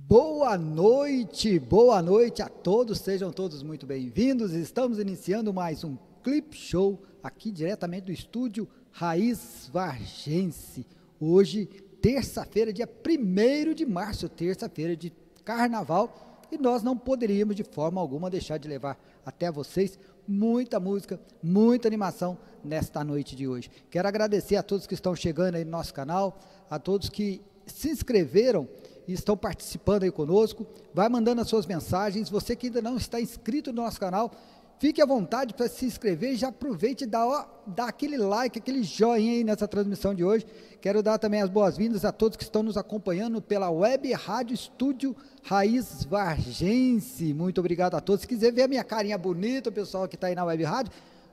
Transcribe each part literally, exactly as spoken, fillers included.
Boa noite, boa noite a todos, sejam todos muito bem-vindos. Estamos iniciando mais um Clip Show aqui diretamente do estúdio Raiz Vargense. Hoje, terça-feira, dia primeiro de março, terça-feira de carnaval, e nós não poderíamos de forma alguma deixar de levar até vocês muita música, muita animação nesta noite de hoje. Quero agradecer a todos que estão chegando aí no nosso canal, a todos que se inscreveram e estão participando aí conosco. Vai mandando as suas mensagens. Você que ainda não está inscrito no nosso canal, fique à vontade para se inscrever e já aproveite e dá, ó, dá aquele like, aquele joinha aí nessa transmissão de hoje. Quero dar também as boas-vindas a todos que estão nos acompanhando pela Web Rádio Estúdio Raiz Vargense. Muito obrigado a todos. Se quiser ver a minha carinha bonita, o pessoal que está aí na Web Rádio,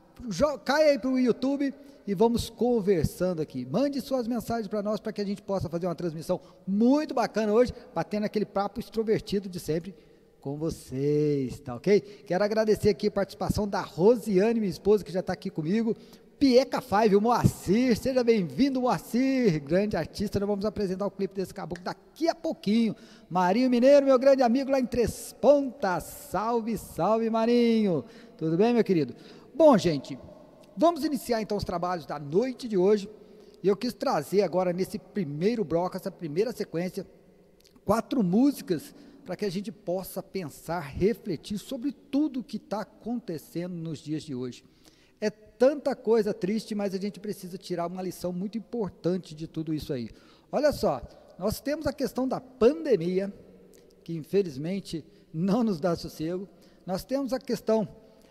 cai aí para o YouTube e vamos conversando aqui. Mande suas mensagens para nós, para que a gente possa fazer uma transmissão muito bacana hoje, batendo aquele papo extrovertido de sempre com vocês, tá ok? Quero agradecer aqui a participação da Rosiane, minha esposa, que já está aqui comigo, Pieca Five, o Moacir, seja bem-vindo, Moacir, grande artista. Nós vamos apresentar o clipe desse caboclo daqui a pouquinho. Marinho Mineiro, meu grande amigo lá em Três Pontas, salve, salve Marinho, tudo bem, meu querido? Bom, gente, vamos iniciar então os trabalhos da noite de hoje, e eu quis trazer agora nesse primeiro bloco, essa primeira sequência, quatro músicas para que a gente possa pensar, refletir sobre tudo que está acontecendo nos dias de hoje. É tanta coisa triste, mas a gente precisa tirar uma lição muito importante de tudo isso aí. Olha só, nós temos a questão da pandemia, que infelizmente não nos dá sossego. Nós temos a questão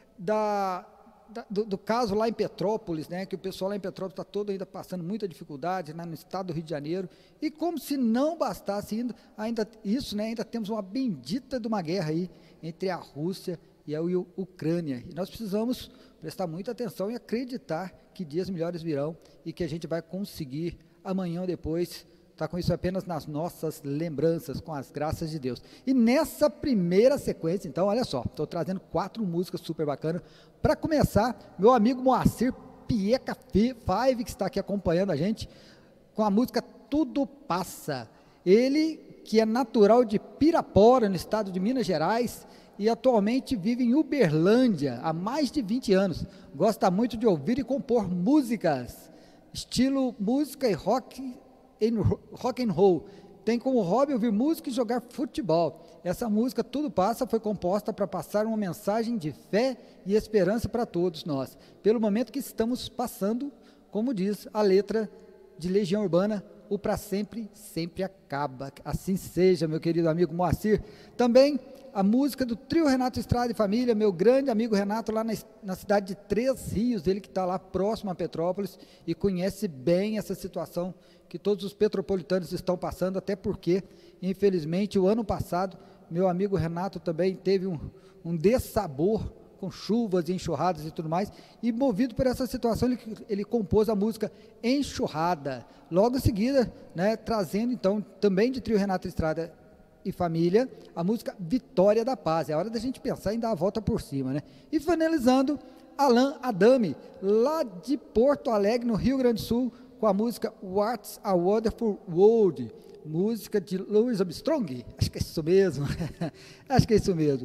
da... Do, do caso lá em Petrópolis, né, que o pessoal lá em Petrópolis está todo ainda passando muita dificuldade, né, no estado do Rio de Janeiro, e como se não bastasse ainda, ainda isso, né, ainda temos uma bendita de uma guerra aí entre a Rússia e a U- Ucrânia, e nós precisamos prestar muita atenção e acreditar que dias melhores virão e que a gente vai conseguir amanhã ou depois estar com isso apenas nas nossas lembranças, com as graças de Deus. E nessa primeira sequência, então, olha só, estou trazendo quatro músicas super bacanas. Para começar, meu amigo Moacir Pieca Five, que está aqui acompanhando a gente, com a música Tudo Passa. Ele, que é natural de Pirapora, no estado de Minas Gerais, e atualmente vive em Uberlândia, há mais de vinte anos. Gosta muito de ouvir e compor músicas, estilo música e rock em rock and roll. Tem como hobby ouvir música e jogar futebol. Essa música Tudo Passa foi composta para passar uma mensagem de fé e esperança para todos nós, pelo momento que estamos passando, como diz a letra de Legião Urbana, o para sempre, sempre acaba. Assim seja, meu querido amigo Moacir. Também a música do trio Renato Estrada e Família, meu grande amigo Renato, lá na, na cidade de Três Rios, ele que está lá próximo a Petrópolis e conhece bem essa situação que todos os petropolitanos estão passando, até porque, infelizmente, o ano passado, meu amigo Renato também teve um, um dessabor com chuvas e enxurradas e tudo mais, e movido por essa situação, ele, ele compôs a música Enxurrada, logo em seguida, né, trazendo então, também de trio Renato Estrada e Família, a música Vitória da Paz. É hora da gente pensar em dar a volta por cima, né? E finalizando, Alan Adame, lá de Porto Alegre, no Rio Grande do Sul, com a música What's a Wonderful World, música de Louis Armstrong, acho que é isso mesmo, acho que é isso mesmo.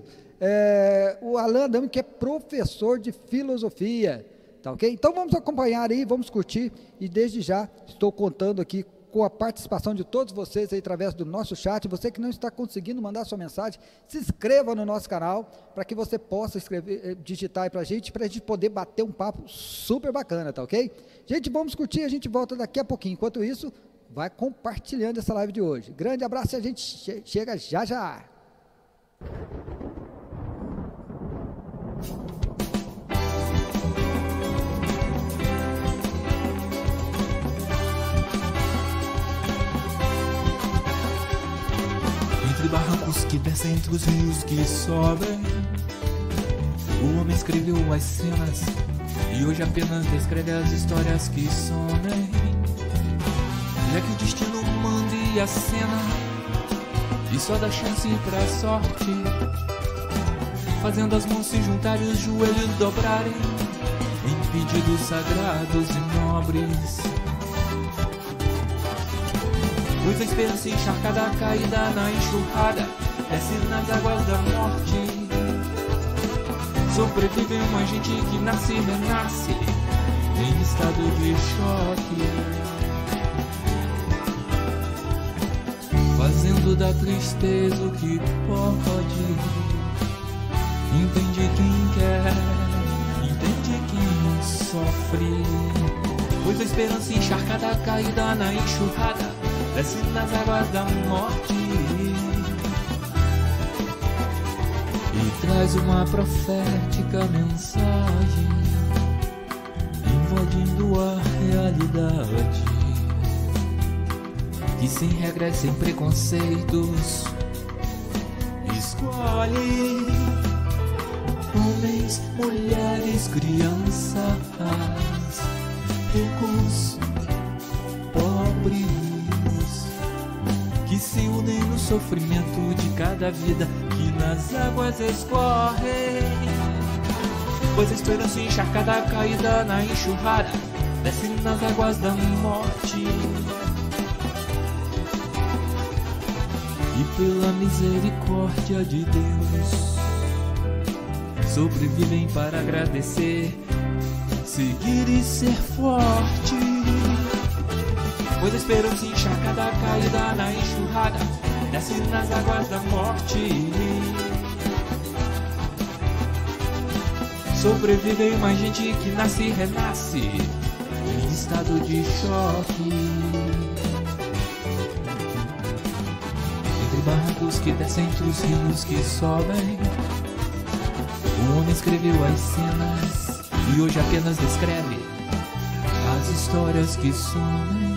É, o Alan Adame, que é professor de filosofia, tá ok? Então vamos acompanhar aí, vamos curtir, e desde já estou contando aqui com a participação de todos vocês aí através do nosso chat. Você que não está conseguindo mandar sua mensagem, se inscreva no nosso canal, para que você possa escrever, digitar aí para a gente, para a gente poder bater um papo super bacana, tá ok? Gente, vamos curtir, a gente volta daqui a pouquinho. Enquanto isso, vai compartilhando essa live de hoje. Grande abraço e a gente che- chega já já. Entre barrancos que descem, entre os rios que sobem, o homem escreveu as cenas e hoje apenas descreve as histórias que somem. Já que o destino mande a cena e só dá chance pra sorte, fazendo as mãos se juntarem e os joelhos dobrarem em pedidos sagrados e nobres. Pois a esperança encharcada, caída na enxurrada, desce nas águas da morte. Sobrevive uma gente que nasce e renasce em estado de choque, fazendo da tristeza o que pode. Entende quem quer, entende quem sofre. Pois a esperança encharcada, caída na enxurrada, desce nas águas da morte e traz uma profética mensagem, invadindo a realidade, que sem regras, sem preconceitos, escolhe homens, mulheres, crianças, ricos, pobres, que se unem no sofrimento de cada vida que nas águas escorre. Pois a esperança encharcada, caída na enxurrada, desce nas águas da morte. E pela misericórdia de Deus, sobrevivem para agradecer, seguir e ser forte. Pois a esperança encharcada, caída na enxurrada, desce nas águas da morte. Sobrevivem mais gente que nasce e renasce em estado de choque. Entre barrancos que descem, entre os rios que sobem, o homem escreveu as cenas e hoje apenas descreve as histórias que somem.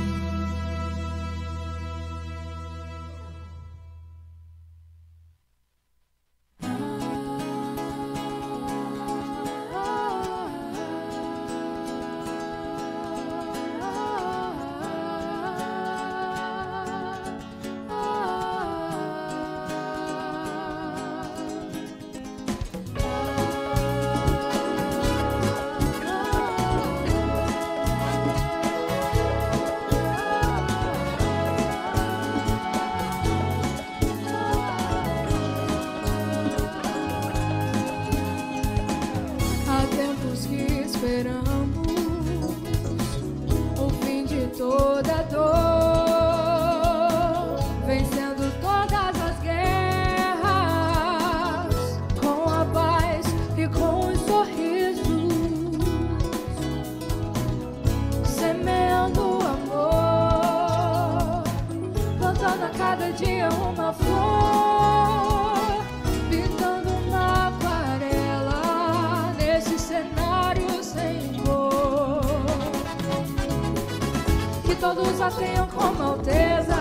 Todos a tenham como alteza,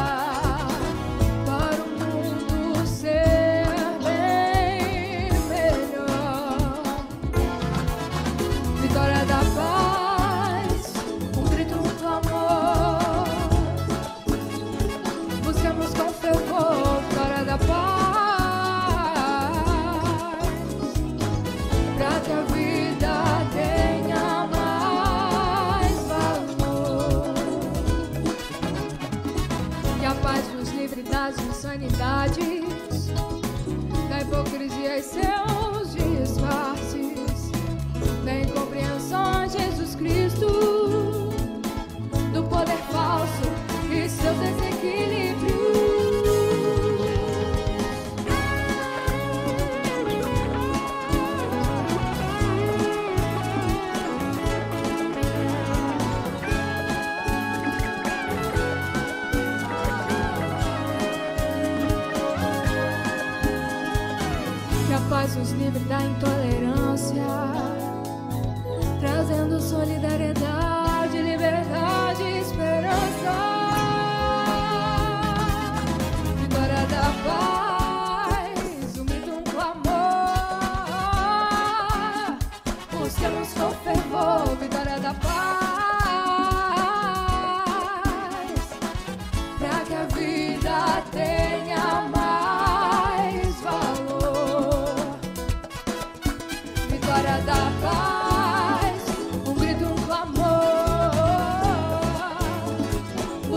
para o mundo ser bem melhor. Vitória da paz, um grito, um clamor. Busquemos com fervor, vitória da paz, pra que a vida tenha mais valor. Que a paz nos livre das insanidades, da hipocrisia e seus disfarces, da incompreensão de Jesus Cristo, do poder falso e seus desequilíbrios. Que a paz nos livre da intolerância, trazendo solidariedade, liberdade e esperança. Vitória da paz, um grito, um clamor. Busquemos com fervor, vitória da paz, pra que a vida tenha mais valor. Vitória da paz, um grito, um clamor.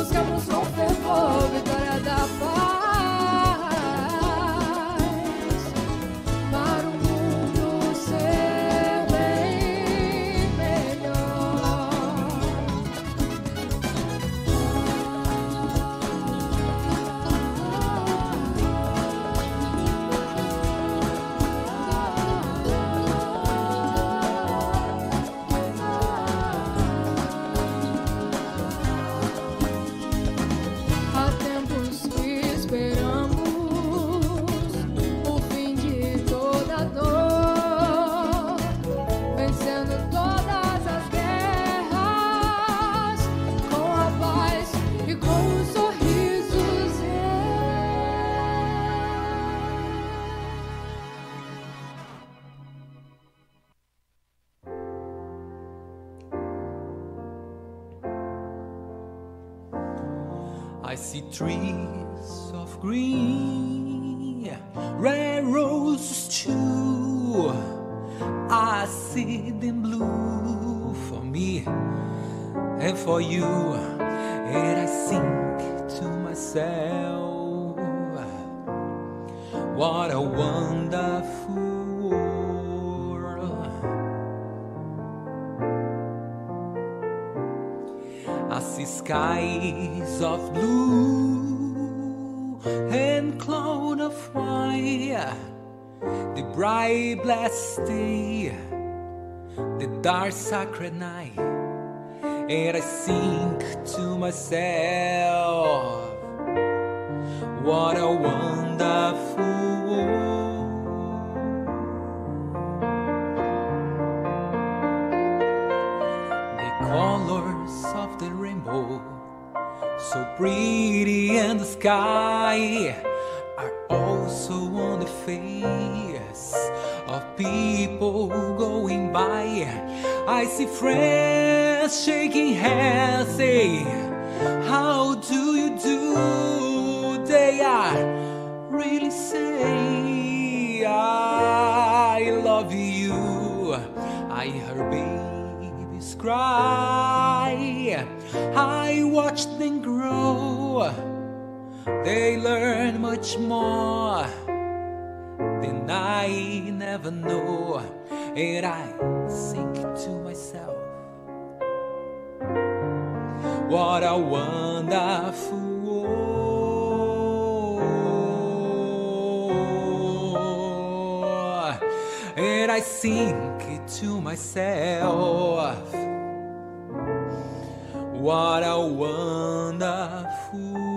I see trees of green, red roses too. I see them blue for me and for you. And I think to myself, what a wonderful world. I see skies of blue and cloud of white, the bright blessed day, the dark sacred night. And I think to myself, what a wonderful world. The colors of the rainbow, so pretty in the sky, are also on the face of people going by. I see friends shaking hands, say, how do you do? They are really saying, I love you. I heard babies cry, I watched them grow. They learn much more than I never know. And I think to myself, what a wonderful world. And I think to myself, what a wonderful world.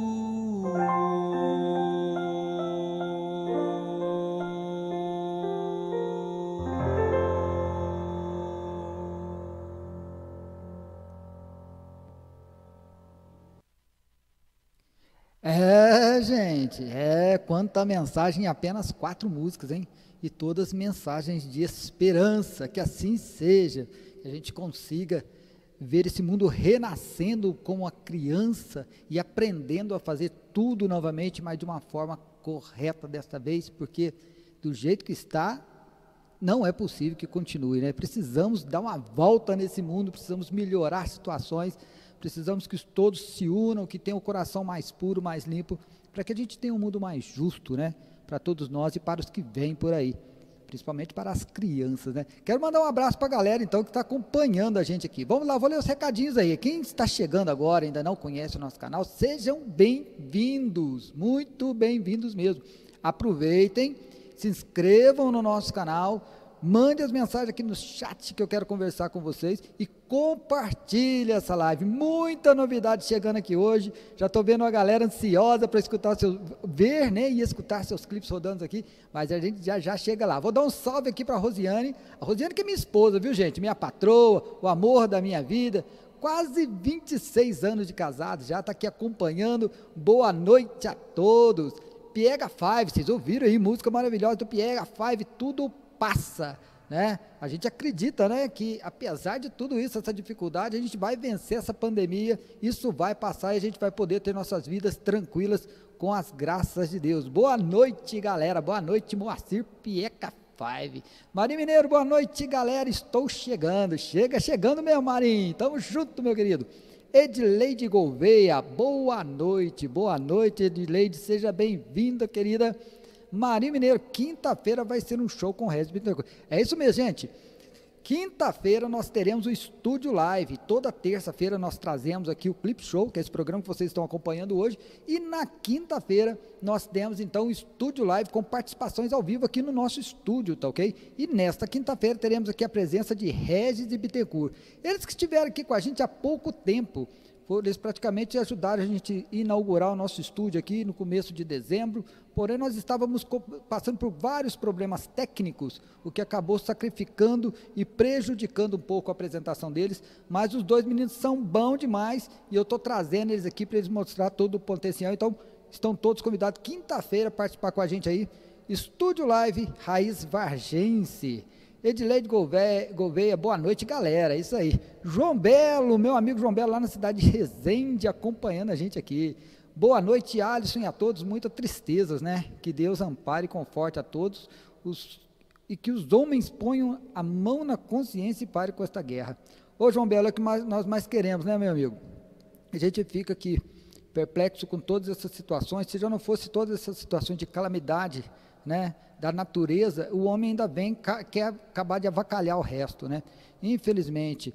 É, gente, é quanta mensagem em apenas quatro músicas, hein? E todas mensagens de esperança, que assim seja, que a gente consiga ver esse mundo renascendo como a criança e aprendendo a fazer tudo novamente, mas de uma forma correta desta vez, porque do jeito que está, não é possível que continue, né? Precisamos dar uma volta nesse mundo, precisamos melhorar situações, precisamos que todos se unam, que tenham o coração mais puro, mais limpo, para que a gente tenha um mundo mais justo, né? Para todos nós e para os que vêm por aí, principalmente para as crianças, né? Quero mandar um abraço para a galera, então, que está acompanhando a gente aqui. Vamos lá, vou ler os recadinhos aí. Quem está chegando agora, ainda não conhece o nosso canal, sejam bem-vindos, muito bem-vindos mesmo. Aproveitem, se inscrevam no nosso canal, mande as mensagens aqui no chat que eu quero conversar com vocês e compartilhe essa live. Muita novidade chegando aqui hoje. Já estou vendo a galera ansiosa para escutar seus, ver, né, e escutar seus clipes rodando aqui, mas a gente já já chega lá. Vou dar um salve aqui para a Rosiane. A Rosiane que é minha esposa, viu, gente? Minha patroa, o amor da minha vida. Quase vinte e seis anos de casado, já está aqui acompanhando. Boa noite a todos. Piega Five, vocês ouviram aí, música maravilhosa do Piega Five, tudo passa, né? A gente acredita, né, que apesar de tudo isso, essa dificuldade, a gente vai vencer essa pandemia, isso vai passar e a gente vai poder ter nossas vidas tranquilas com as graças de Deus. Boa noite, galera, boa noite, Moacir Pieca Five. Marinho Mineiro, boa noite, galera, estou chegando, chega chegando meu Marinho, tamo junto, meu querido. Edileide Gouveia, boa noite, boa noite, Edileide, seja bem-vinda, querida. Marinho Mineiro, quinta-feira vai ser um show com o Regis Bittencourt. É isso mesmo, gente. Quinta-feira nós teremos o Estúdio Live. Toda terça-feira nós trazemos aqui o Clip Show, que é esse programa que vocês estão acompanhando hoje. E na quinta-feira nós temos então o Estúdio Live com participações ao vivo aqui no nosso estúdio, tá ok? E nesta quinta-feira teremos aqui a presença de Regis e Bittencourt. Eles que estiveram aqui com a gente há pouco tempo. Eles praticamente ajudaram a gente a inaugurar o nosso estúdio aqui no começo de dezembro, porém nós estávamos passando por vários problemas técnicos, o que acabou sacrificando e prejudicando um pouco a apresentação deles, mas os dois meninos são bons demais e eu estou trazendo eles aqui para eles mostrar todo o potencial, então estão todos convidados quinta-feira a participar com a gente aí, Estúdio Live Raiz Vargense. Edileide Gouveia, Gouveia, boa noite, galera, é isso aí. João Belo, meu amigo João Belo, lá na cidade de Resende, acompanhando a gente aqui. Boa noite, Alisson, e a todos, muitas tristezas, né? Que Deus ampare e conforte a todos, os, e que os homens ponham a mão na consciência e parem com esta guerra. Ô, João Belo, é o que mais, nós mais queremos, né, meu amigo? A gente fica aqui perplexo com todas essas situações. Se já não fosse todas essas situações de calamidade, né, da natureza, o homem ainda vem, quer acabar de avacalhar o resto, né? Infelizmente,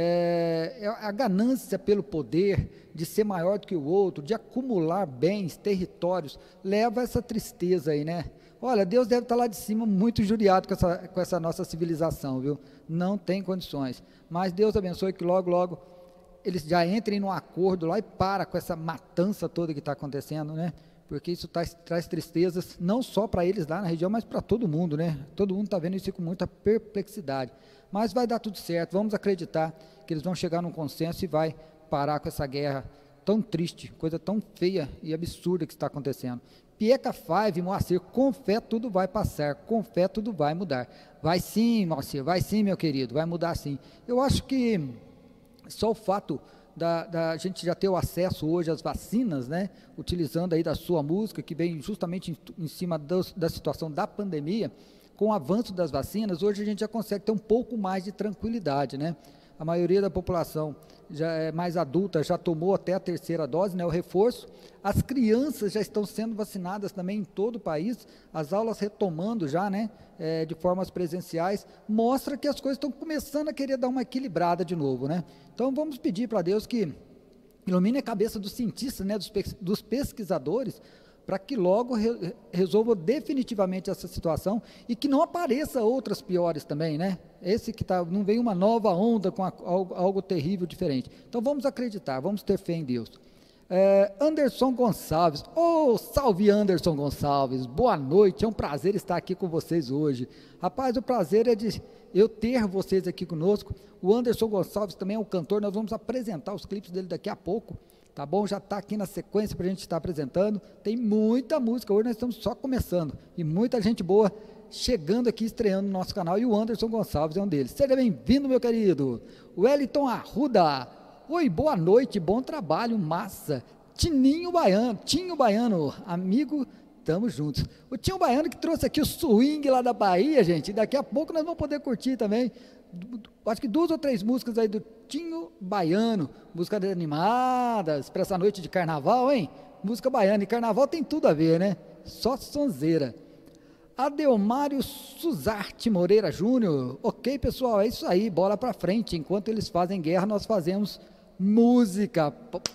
é, a ganância pelo poder, de ser maior do que o outro, de acumular bens, territórios, leva a essa tristeza aí, né? Olha, Deus deve estar lá de cima muito injuriado com essa, com essa nossa civilização, viu? Não tem condições, mas Deus abençoe que logo, logo, eles já entrem num acordo lá e para com essa matança toda que está acontecendo, né? Porque isso traz, traz tristezas, não só para eles lá na região, mas para todo mundo, né? Todo mundo está vendo isso com muita perplexidade. Mas vai dar tudo certo, vamos acreditar que eles vão chegar num consenso e vai parar com essa guerra tão triste, coisa tão feia e absurda que está acontecendo. Pieca Five, Moacir, com fé tudo vai passar, com fé tudo vai mudar. Vai sim, Moacir, vai sim, meu querido, vai mudar sim. Eu acho que só o fato da, da gente já ter o acesso hoje às vacinas, né, utilizando aí da sua música, que vem justamente em, em cima do, da situação da pandemia, com o avanço das vacinas, hoje a gente já consegue ter um pouco mais de tranquilidade, né? A maioria da população já é mais adulta, já tomou até a terceira dose, né, o reforço. As crianças já estão sendo vacinadas também em todo o país, as aulas retomando já, né, é, de formas presenciais, mostra que as coisas estão começando a querer dar uma equilibrada de novo, né? Então vamos pedir para Deus que ilumine a cabeça dos cientistas, né, dos, dos pesquisadores, para que logo re, resolva definitivamente essa situação e que não apareça outras piores também, né? Esse que tá, não vem uma nova onda com a, algo, algo terrível diferente. Então vamos acreditar, vamos ter fé em Deus. É, Anderson Gonçalves, oh, salve Anderson Gonçalves, boa noite, é um prazer estar aqui com vocês hoje. Rapaz, o prazer é de eu ter vocês aqui conosco. O Anderson Gonçalves também é um cantor, nós vamos apresentar os clipes dele daqui a pouco. Tá bom? Já está aqui na sequência para a gente estar apresentando. Tem muita música, hoje nós estamos só começando. E muita gente boa chegando aqui, estreando no nosso canal. E o Anderson Gonçalves é um deles. Seja bem-vindo, meu querido. Wellington Arruda. Oi, boa noite, bom trabalho, massa. Tininho Baiano, Tinho Baiano, amigo, tamo juntos. O Tinho Baiano que trouxe aqui o swing lá da Bahia, gente. E daqui a pouco nós vamos poder curtir também. Acho que duas ou três músicas aí do Tinho Baiano, músicas animadas para essa noite de carnaval, hein? Música baiana, e carnaval tem tudo a ver, né? Só sonzeira. Adelmário Suzarte Moreira Júnior, ok, pessoal, é isso aí, bola para frente. Enquanto eles fazem guerra, nós fazemos música.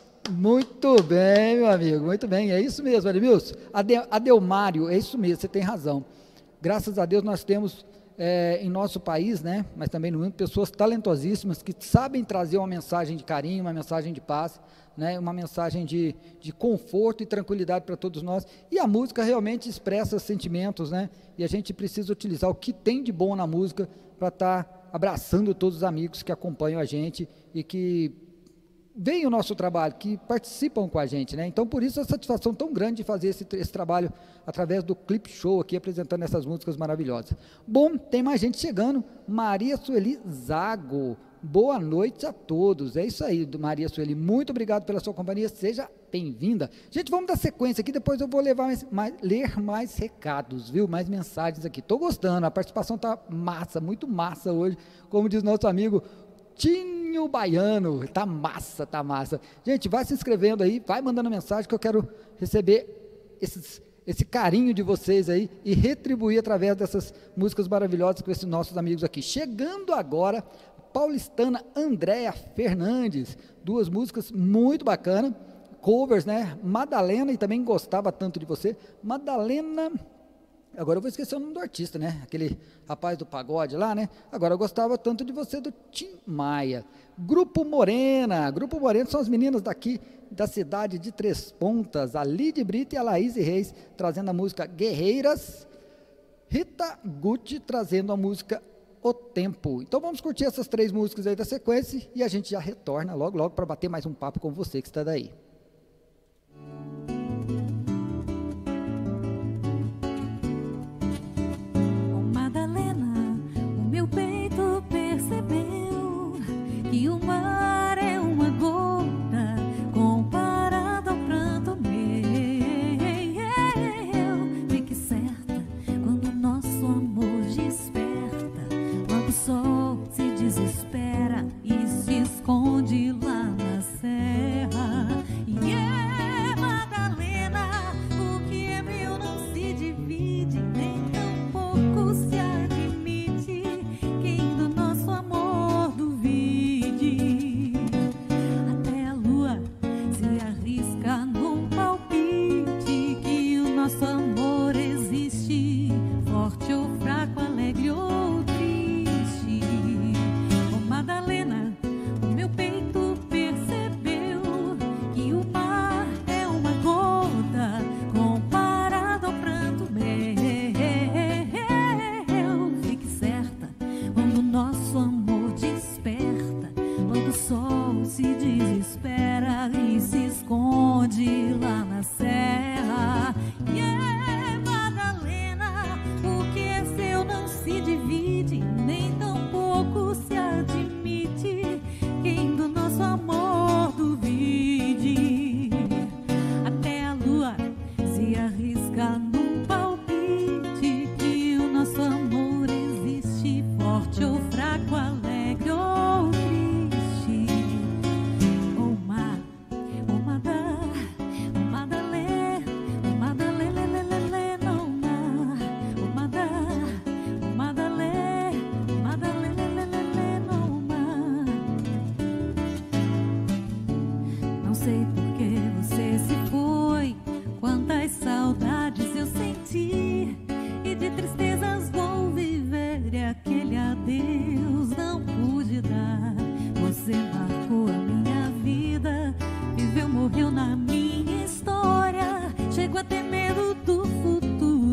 Muito bem, meu amigo, muito bem, é isso mesmo, Ademilson. Ade, Adelmário, é isso mesmo, você tem razão. Graças a Deus nós temos É, em nosso país, né, mas também no mundo, pessoas talentosíssimas que sabem trazer uma mensagem de carinho, uma mensagem de paz, né, uma mensagem de, de conforto e tranquilidade para todos nós, e a música realmente expressa sentimentos, né, e a gente precisa utilizar o que tem de bom na música para estar tá abraçando todos os amigos que acompanham a gente e que veem o nosso trabalho, que participam com a gente, né? Então, por isso, a satisfação tão grande de fazer esse, esse trabalho através do Clip Show aqui, apresentando essas músicas maravilhosas. Bom, tem mais gente chegando. Maria Sueli Zago, boa noite a todos. É isso aí, Maria Sueli, muito obrigado pela sua companhia, seja bem-vinda. Gente, vamos dar sequência aqui, depois eu vou levar mais, mais, ler mais recados, viu? Mais mensagens aqui. Estou gostando, a participação está massa, muito massa hoje, como diz nosso amigo Tinho Baiano, tá massa, tá massa. Gente, vai se inscrevendo aí, vai mandando mensagem que eu quero receber esses, esse carinho de vocês aí e retribuir através dessas músicas maravilhosas com esses nossos amigos aqui. Chegando agora, paulistana Andréa Fernandes, duas músicas muito bacanas, covers, né? Madalena, e também gostava tanto de você. Madalena... Agora eu vou esquecer o nome do artista, né? Aquele rapaz do pagode lá, né? Agora eu gostava tanto de você, do Tim Maia. Grupo Morena. Grupo Morena são as meninas daqui da cidade de Três Pontas. A Lide Brito e a Laís Reis trazendo a música Guerreiras. Rita Gucci trazendo a música O Tempo. Então vamos curtir essas três músicas aí da sequência e a gente já retorna logo, logo para bater mais um papo com você que está daí.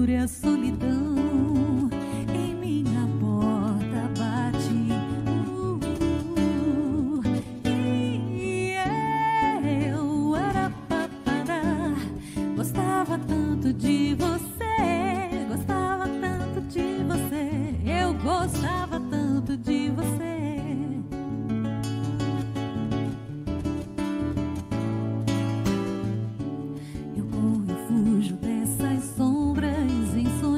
e a solidão em minha porta bate. Uh, uh, e eu era papará. Gostava tanto de você, gostava tanto de você, eu gostava tanto de você. Eu corro e fujo dessas sombras em sonhos.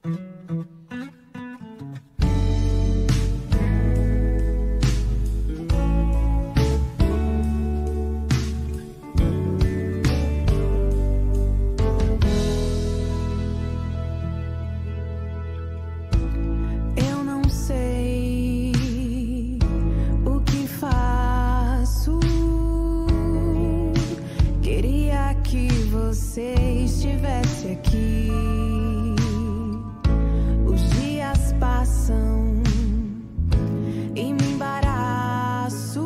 Eu não sei o que faço. Queria que você estivesse aqui. Os dias passam e me embaraço.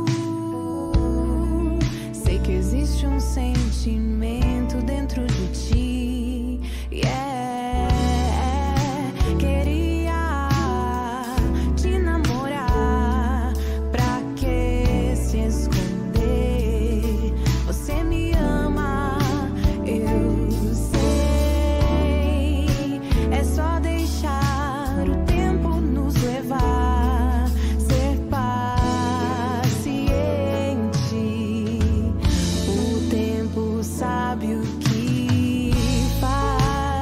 Sei que existe um sentimento dentro de ti. Yeah. Queria te namorar. Pra que se esconder? Você me ama, eu sei. É só deixar o tempo nos levar. Ser paciente. O tempo sabe o que faz.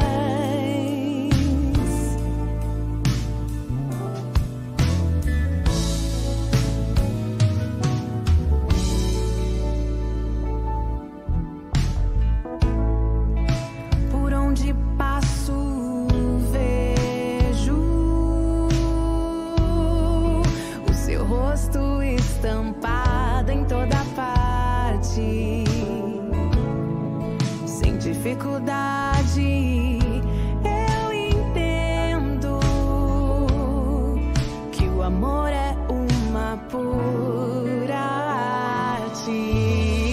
Por onde passo, vejo o seu rosto estampado em toda parte. Sem dificuldade, eu entendo que o amor é uma pura arte.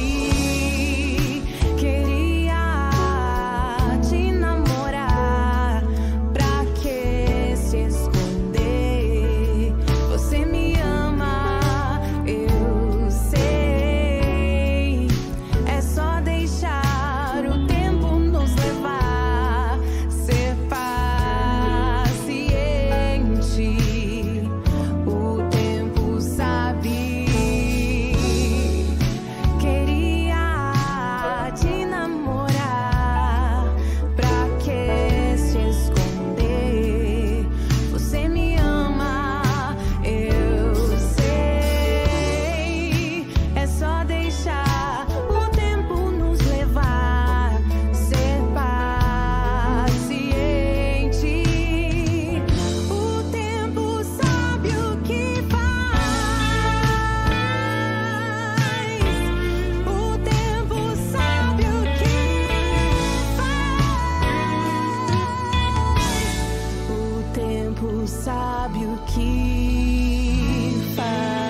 Queria te namorar. Pra que se esconder? Você me ama, eu sei. É só deixar o tempo nos levar. Ser paciente. O tempo sabe. Queria te namorar. Pra que se esconder? Você me ama, eu sei. É só deixar o tempo nos levar. Ser paciente. O tempo sabe o que faz. O tempo sabe o que faz. O tempo sabe o que faz.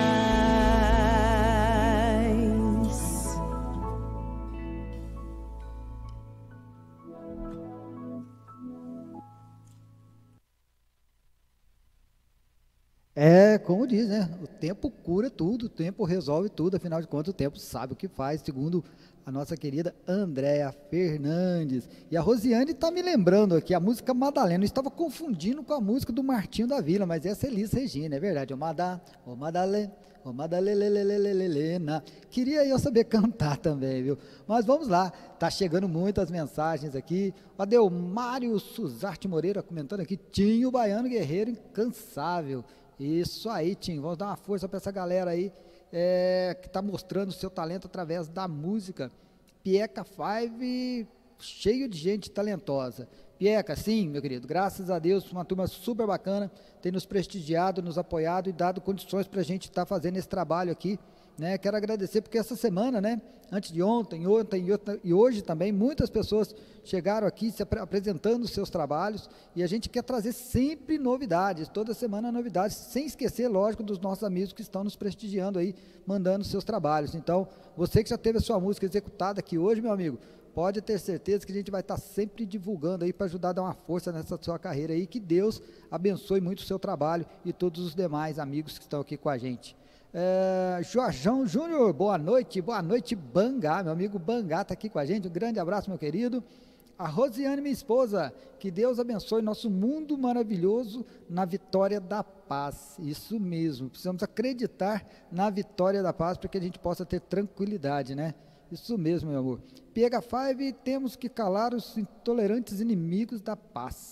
É, como diz, né? O tempo cura tudo, o tempo resolve tudo, afinal de contas, o tempo sabe o que faz, segundo a nossa querida Andréa Fernandes. E a Rosiane está me lembrando aqui, a música Madalena, eu estava confundindo com a música do Martinho da Vila, mas essa é Elis Regina, é verdade, o Madá, o Madalena, o Madalena. Queria eu saber cantar também, viu? Mas vamos lá, tá chegando muitas mensagens aqui. O Adelmário Suzarte Moreira comentando aqui, Tinho Baiano Guerreiro incansável. Isso aí, Tim, vamos dar uma força para essa galera aí, é, que está mostrando o seu talento através da música. Pieca Five, cheio de gente talentosa. Pieca, sim, meu querido, graças a Deus, uma turma super bacana, tem nos prestigiado, nos apoiado e dado condições para a gente estar tá fazendo esse trabalho aqui, né? Quero agradecer porque essa semana, né, antes de ontem, ontem e hoje também, muitas pessoas chegaram aqui se ap apresentando os seus trabalhos e a gente quer trazer sempre novidades, toda semana novidades, sem esquecer, lógico, dos nossos amigos que estão nos prestigiando aí, mandando seus trabalhos. Então, você que já teve a sua música executada aqui hoje, meu amigo, pode ter certeza que a gente vai estar sempre divulgando aí para ajudar a dar uma força nessa sua carreira aí, que Deus abençoe muito o seu trabalho e todos os demais amigos que estão aqui com a gente. É, Jorjão Júnior, boa noite, boa noite Bangá, meu amigo Bangá está aqui com a gente, um grande abraço, meu querido. A Rosiane, minha esposa, que Deus abençoe nosso mundo maravilhoso na vitória da paz, isso mesmo, precisamos acreditar na vitória da paz para que a gente possa ter tranquilidade, né? Isso mesmo, meu amor. P H cinco, temos que calar os intolerantes inimigos da paz.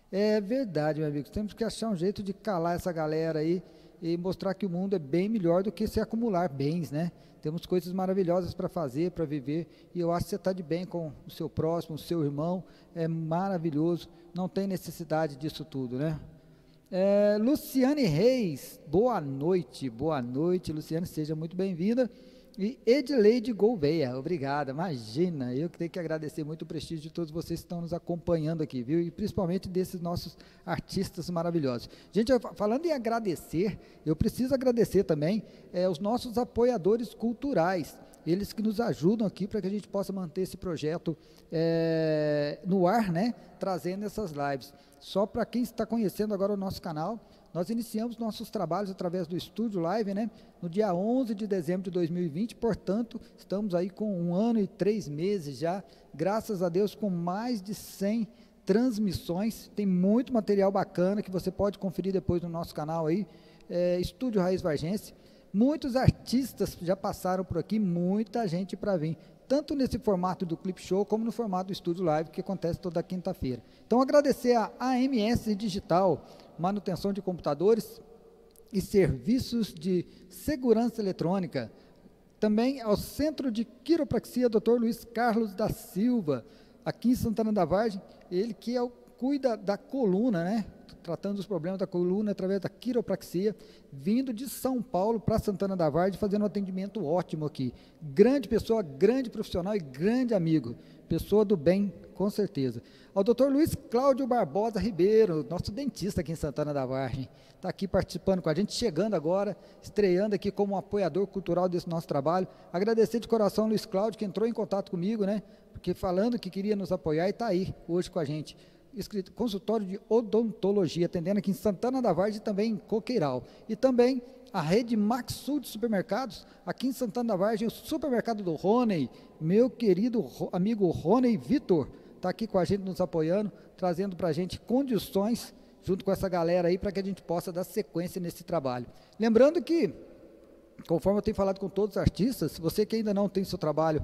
É verdade, meu amigo. Temos que achar um jeito de calar essa galera aí e mostrar que o mundo é bem melhor do que se acumular bens, né? Temos coisas maravilhosas para fazer, para viver, e eu acho que você está de bem com o seu próximo, o seu irmão, é maravilhoso, não tem necessidade disso tudo, né? É, Luciane Reis, boa noite, boa noite, Luciane, seja muito bem-vinda. E Edileide Gouveia, obrigada, imagina, eu que tenho que agradecer muito o prestígio de todos vocês que estão nos acompanhando aqui, viu, e principalmente desses nossos artistas maravilhosos. Gente, eu, falando em agradecer, eu preciso agradecer também é, os nossos apoiadores culturais, eles que nos ajudam aqui para que a gente possa manter esse projeto é, no ar, né, trazendo essas lives. Só para quem está conhecendo agora o nosso canal, nós iniciamos nossos trabalhos através do Estúdio Live, né, no dia onze de dezembro de dois mil e vinte, portanto, estamos aí com um ano e três meses já, graças a Deus, com mais de cem transmissões, tem muito material bacana que você pode conferir depois no nosso canal aí, é, Estúdio Raiz Vargense, muitos artistas já passaram por aqui, muita gente para vir, tanto nesse formato do Clip Show, como no formato do Estúdio Live, que acontece toda quinta-feira. Então, agradecer a A M S Digital, manutenção de computadores e serviços de segurança eletrônica. Também ao Centro de Quiropraxia, doutor Luiz Carlos da Silva, aqui em Santana da Vargem, ele que é o, cuida da coluna, né? Tratando os problemas da coluna através da quiropraxia, vindo de São Paulo para Santana da Vargem, fazendo um atendimento ótimo aqui. Grande pessoa, grande profissional e grande amigo. Pessoa do bem, com certeza. Ao doutor Luiz Cláudio Barbosa Ribeiro, nosso dentista aqui em Santana da Vargem, está aqui participando com a gente, chegando agora, estreando aqui como um apoiador cultural desse nosso trabalho. Agradecer de coração ao Luiz Cláudio, que entrou em contato comigo, né? Porque falando que queria nos apoiar e está aí hoje com a gente. Escrito, consultório de odontologia, atendendo aqui em Santana da Vargem e também em Coqueiral. E também a rede Maxsul de supermercados, aqui em Santana da Vargem, o supermercado do Rony, meu querido amigo Rony Vitor, está aqui com a gente nos apoiando, trazendo para a gente condições, junto com essa galera aí, para que a gente possa dar sequência nesse trabalho. Lembrando que, conforme eu tenho falado com todos os artistas, você que ainda não tem seu trabalho,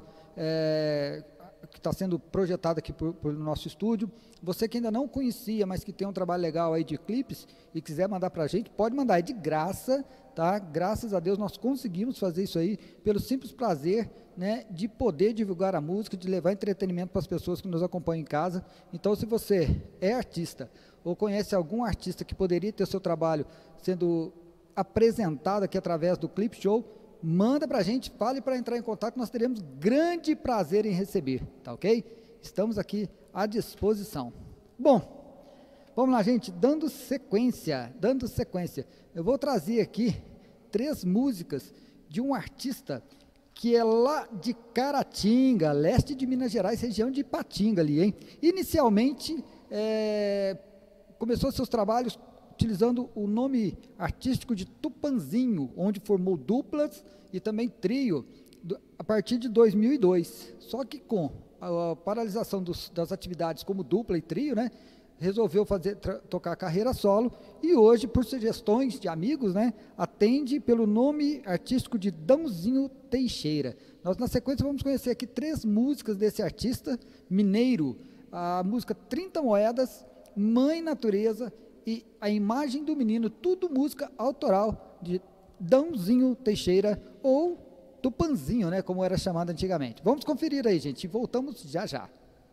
é, que está sendo projetado aqui por, por nosso estúdio, você que ainda não conhecia, mas que tem um trabalho legal aí de clipes e quiser mandar para a gente, pode mandar, é de graça, tá? Graças a Deus nós conseguimos fazer isso aí, pelo simples prazer, né, de poder divulgar a música, de levar entretenimento para as pessoas que nos acompanham em casa. Então, se você é artista ou conhece algum artista que poderia ter o seu trabalho sendo apresentado aqui através do Clip Show, manda para a gente, fale para entrar em contato, nós teremos grande prazer em receber, tá ok? Estamos aqui à disposição. Bom, vamos lá, gente, dando sequência, dando sequência, eu vou trazer aqui três músicas de um artista que é lá de Caratinga, leste de Minas Gerais, região de Ipatinga ali, hein? Inicialmente, é, começou seus trabalhos utilizando o nome artístico de Tupanzinho, onde formou duplas e também trio, a partir de dois mil e dois. Só que com a paralisação dos, das atividades como dupla e trio, né, resolveu fazer, tocar a carreira solo e hoje, por sugestões de amigos, né, atende pelo nome artístico de Dãozinho Teixeira. Nós, na sequência, vamos conhecer aqui três músicas desse artista mineiro. A música trinta Moedas, Mãe Natureza e A Imagem do Menino, tudo música autoral de Dãozinho Teixeira, ou Tupanzinho, né, como era chamado antigamente. Vamos conferir aí, gente, e voltamos já já.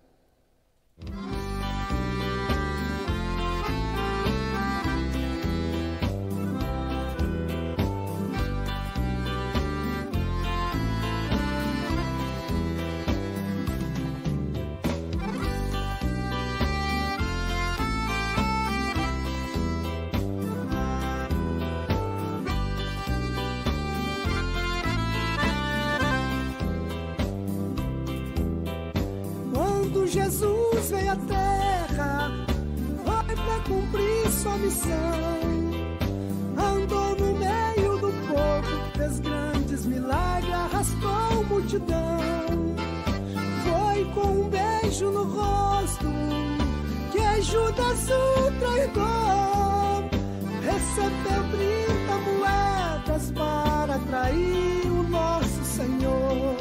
Jesus veio à terra, foi para cumprir sua missão. Andou no meio do povo, fez grandes milagres, arrastou multidão. Foi com um beijo no rosto que Judas o traidor recebeu trinta moedas para atrair o nosso Senhor.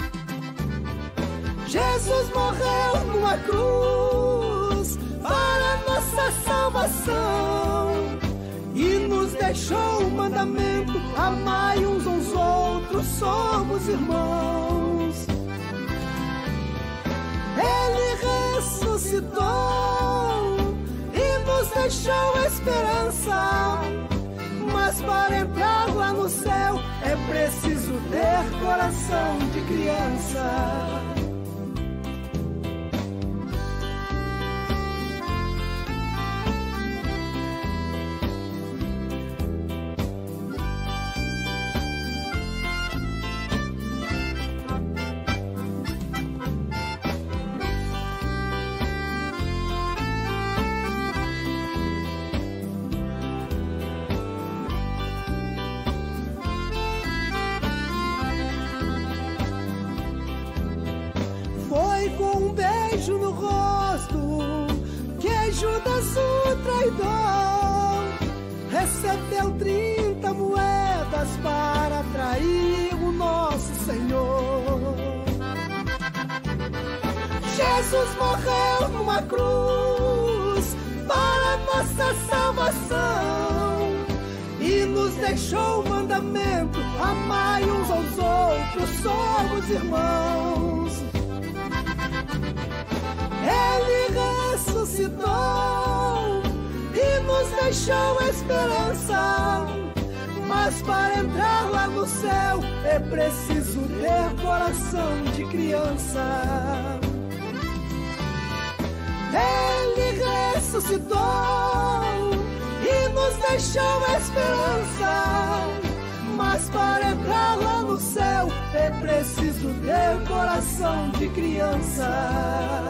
Jesus morreu numa cruz para somos irmãos. Ele ressuscitou e nos deixou a esperança. Mas para entrar lá no céu é preciso ter coração de criança. No rosto que Judas o traidor recebeu trinta moedas para atrair o nosso Senhor. Jesus morreu numa cruz para nossa salvação e nos deixou o mandamento: amai uns aos outros, somos irmãos. Ele ressuscitou e nos deixou a esperança. Mas para entrar lá no céu é preciso ter coração de criança. Ele ressuscitou e nos deixou a esperança. Mas para entrar lá no céu é preciso ter coração de criança.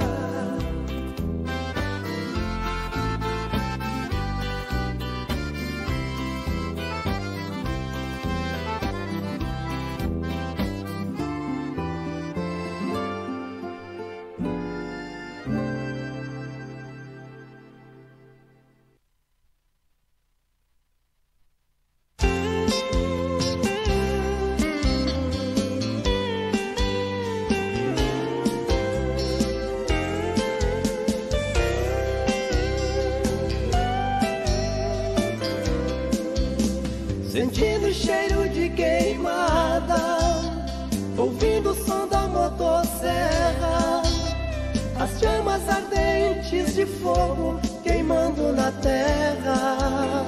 Sentindo o cheiro de queimada, ouvindo o som da motosserra, as chamas ardentes de fogo queimando na terra,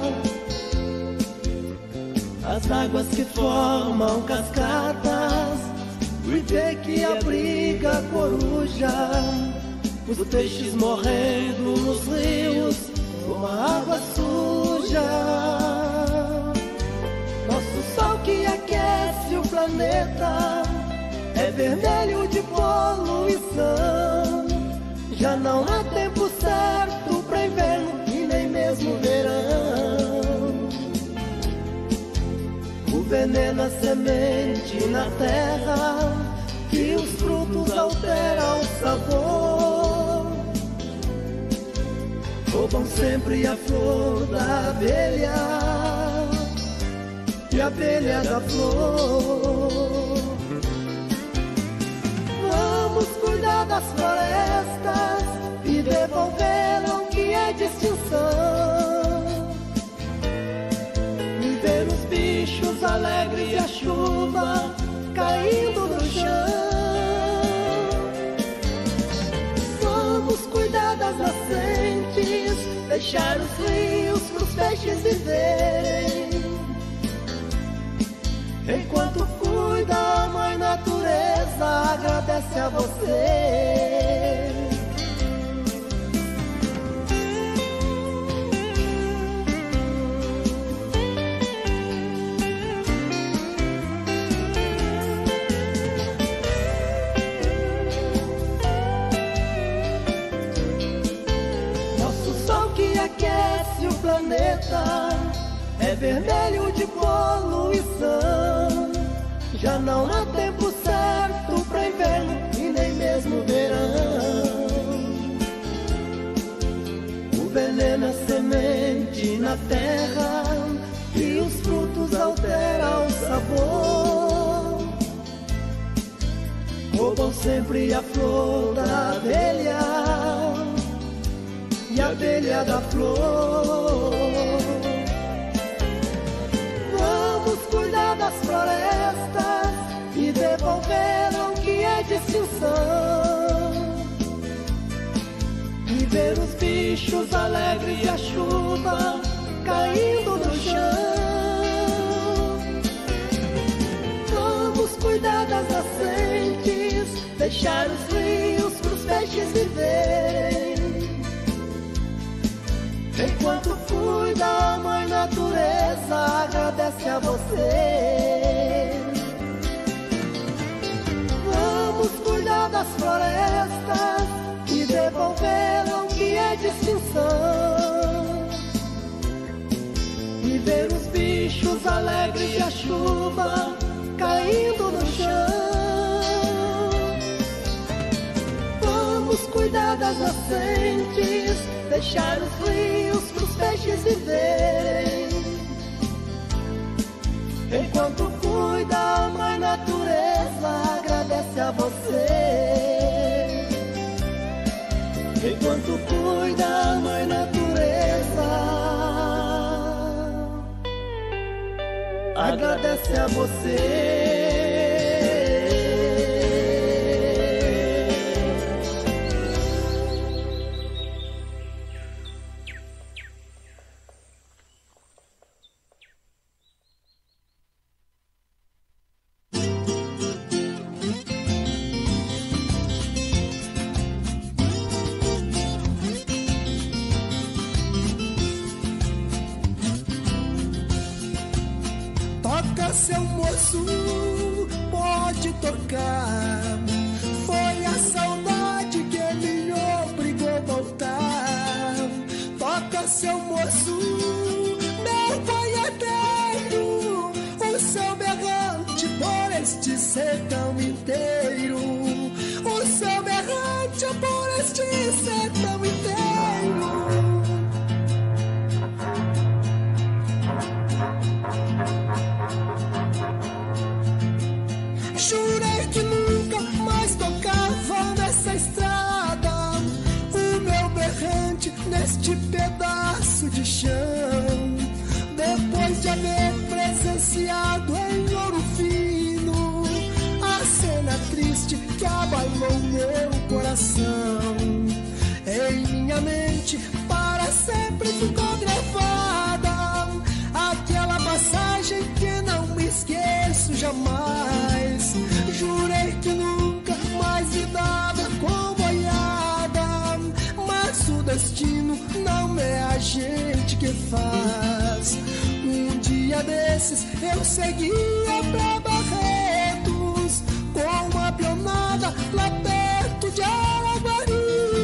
as águas que formam cascatas, o ipê que abriga a coruja, os peixes morrendo nos rios como a água suja. Nosso sol que aquece o planeta é vermelho de poluição. Já não há tempo certo para inverno e nem mesmo verão. O veneno é semente na terra e os frutos alteram o sabor. Roubam sempre a flor da abelha e a abelha da flor. Vamos cuidar das florestas e devolver o que é de extinção. E ver os bichos alegres e a chuva caindo no chão. Vamos cuidar das nascentes, deixar os rios pros peixes viverem. Enquanto cuida a mãe natureza, agradece a você. Nosso sol que aquece o planeta é vermelho de poluição. Já não há tempo certo para inverno e nem mesmo verão. O veneno é semente na terra e os frutos alteram o sabor. Roubam sempre a flor da abelha e a abelha da flor. Vamos cuidar das florestas e devolver extinção. E ver os bichos alegres e a chuva caindo no chão. Vamos cuidar das nascentes, deixar os rios pros peixes viverem. Enquanto cuida a mãe natureza, agradece a você. Vamos cuidar das florestas e devolveram o que é de extinção. E ver os bichos alegres e a chuva caindo no chão. Vamos cuidar das nascentes, deixar os rios pros peixes viverem. Enquanto cuida a mãe natureza, agradece a você. Enquanto cuida a mãe natureza, agradece a você. Seu moço, pode tocar. Foi a saudade que me obrigou a voltar. Toca, seu moço, meu boiadeiro, o seu berrante por este sertão inteiro. O seu berrante por este sertão inteiro. Jurei que nunca mais tocava nessa estrada o meu berrante neste pedaço de chão. Depois de haver presenciado em Ouro Fino a cena triste que abalou meu coração, em minha mente para sempre ficou gravada aquela passagem que não me esqueço jamais. Jurei que nunca mais me dava com boiada, mas o destino não é a gente que faz. Um dia desses eu seguia pra Barretos com uma pionada lá perto de Araguari.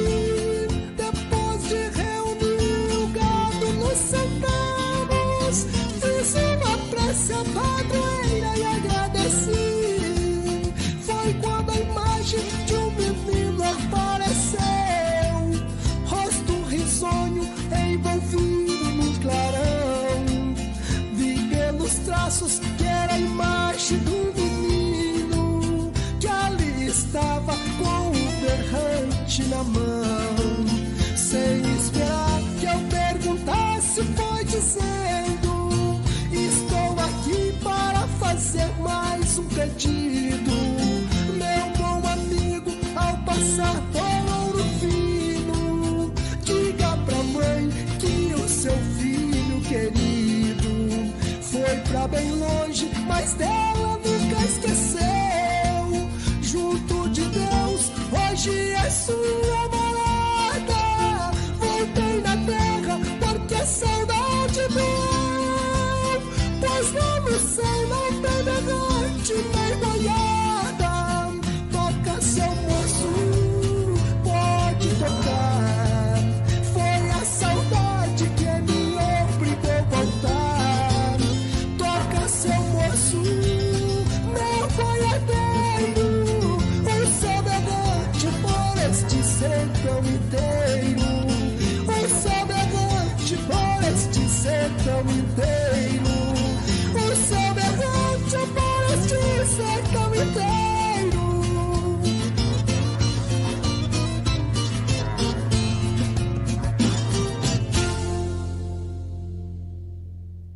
Depois de reunir o gado nos centavos, fiz uma prece à padroeira e agradeci. Foi quando a imagem de um menino apareceu, rosto risonho envolvido num clarão. Vi pelos traços que era a imagem do menino, que ali estava com o berrante na mão. Sem esperar que eu perguntasse, foi dizendo: estou aqui para fazer mais um pedido. Meu bom amigo, ao passar por Ouro Fino, diga pra mãe que o seu filho querido foi pra bem longe, mas dela nunca esqueceu. Junto de Deus, hoje é sua morada. Voltei na terra porque a saudade doeu, pois lá no céu não tem berrante nem boiada. Toca, seu moço, pode tocar. Foi a saudade que me obrigou a voltar. Toca, seu moço, meu boiadeiro, o seu berrante por este sertão inteiro. O seu berrante por este sertão inteiro. O seu berrante por este sertão inteiro.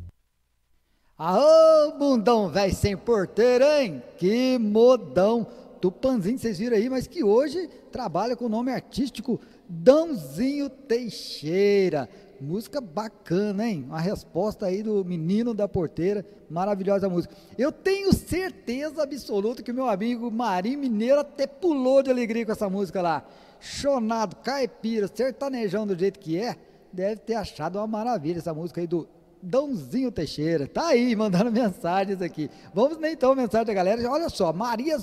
Aô, bundão velho sem porteiro, hein? Que modão Tupanzinho, vocês viram aí, mas que hoje trabalha com o nome artístico Dãozinho Teixeira. Música bacana, hein? Uma resposta aí do Menino da Porteira, maravilhosa música. Eu tenho certeza absoluta que o meu amigo Marinho Mineiro até pulou de alegria com essa música lá. Chonado, caipira, sertanejão do jeito que é, deve ter achado uma maravilha essa música aí do Dãozinho Teixeira. Tá aí, mandando mensagens aqui. Vamos ler então a mensagem da galera. Olha só, Maria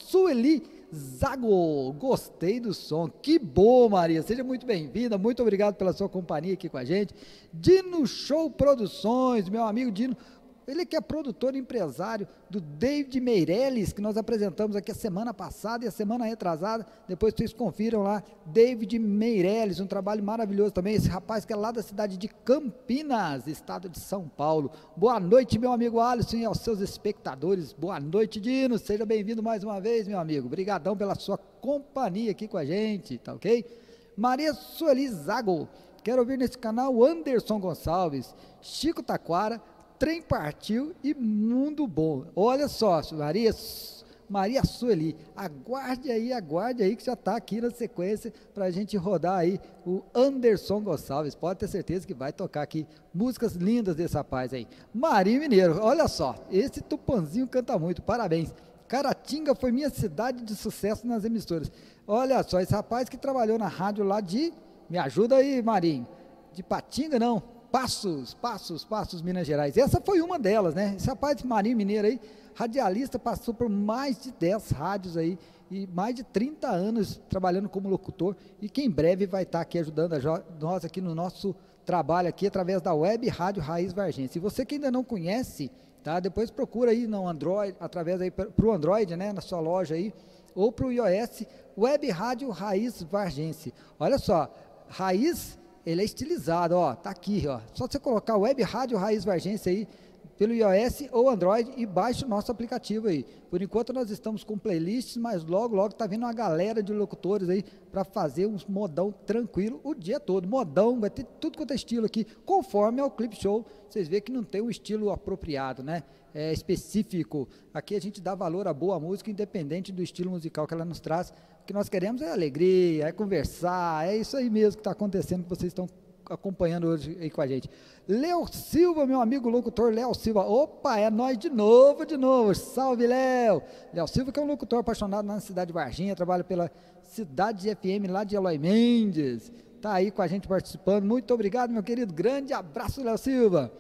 Sueli Zago, gostei do som, que bom, Maria, seja muito bem-vinda, muito obrigado pela sua companhia aqui com a gente. Dino Show Produções, meu amigo Dino, ele que é produtor e empresário do David Meirelles, que nós apresentamos aqui a semana passada e a semana retrasada, depois vocês confiram lá, David Meirelles, um trabalho maravilhoso também, esse rapaz que é lá da cidade de Campinas, estado de São Paulo. Boa noite, meu amigo Alisson, e aos seus espectadores, boa noite, Dino, seja bem-vindo mais uma vez, meu amigo, obrigadão pela sua companhia aqui com a gente, tá ok? Maria Sueli Zago, quero ouvir nesse canal o Anderson Gonçalves, Chico Taquara, Trem Partiu e Mundo Bom. Olha só, Maria, Maria Sueli, aguarde aí, aguarde aí que já está aqui na sequência para a gente rodar aí o Anderson Gonçalves. Pode ter certeza que vai tocar aqui músicas lindas desse rapaz aí. Marinho Mineiro, olha só, esse Tupanzinho canta muito, parabéns. Caratinga foi minha cidade de sucesso nas emissoras. Olha só, esse rapaz que trabalhou na rádio lá de, me ajuda aí, Marinho, de Patinga não, Passos, Passos, Passos, Minas Gerais. Essa foi uma delas, né? Esse rapaz Marinho Mineiro aí, radialista, passou por mais de dez rádios aí e mais de trinta anos trabalhando como locutor e que em breve vai estar aqui ajudando a nós aqui no nosso trabalho aqui através da Web Rádio Raiz Vargense. Se você que ainda não conhece, tá? Depois procura aí no Android, através aí para o Android, né? Na sua loja aí, ou para o iOS, Web Rádio Raiz Vargense. Olha só, Raiz, ele é estilizado, ó, tá aqui, ó, só você colocar Web Rádio Raiz Vargense aí, pelo iOS ou Android e baixe o nosso aplicativo aí. Por enquanto nós estamos com playlists, mas logo, logo tá vindo uma galera de locutores aí para fazer um modão tranquilo o dia todo, modão, vai ter tudo quanto é estilo aqui, conforme ao Clip Show, vocês veem que não tem um estilo apropriado, né, é específico, aqui a gente dá valor à boa música, independente do estilo musical que ela nos traz. O que nós queremos é alegria, é conversar, é isso aí mesmo que está acontecendo, que vocês estão acompanhando hoje aí com a gente. Léo Silva, meu amigo locutor Léo Silva, opa, é nós de novo, de novo, salve Léo. Léo Silva que é um locutor apaixonado na cidade de Varginha, trabalha pela Cidade F M lá de Eloy Mendes, tá aí com a gente participando, muito obrigado meu querido, grande abraço Léo Silva.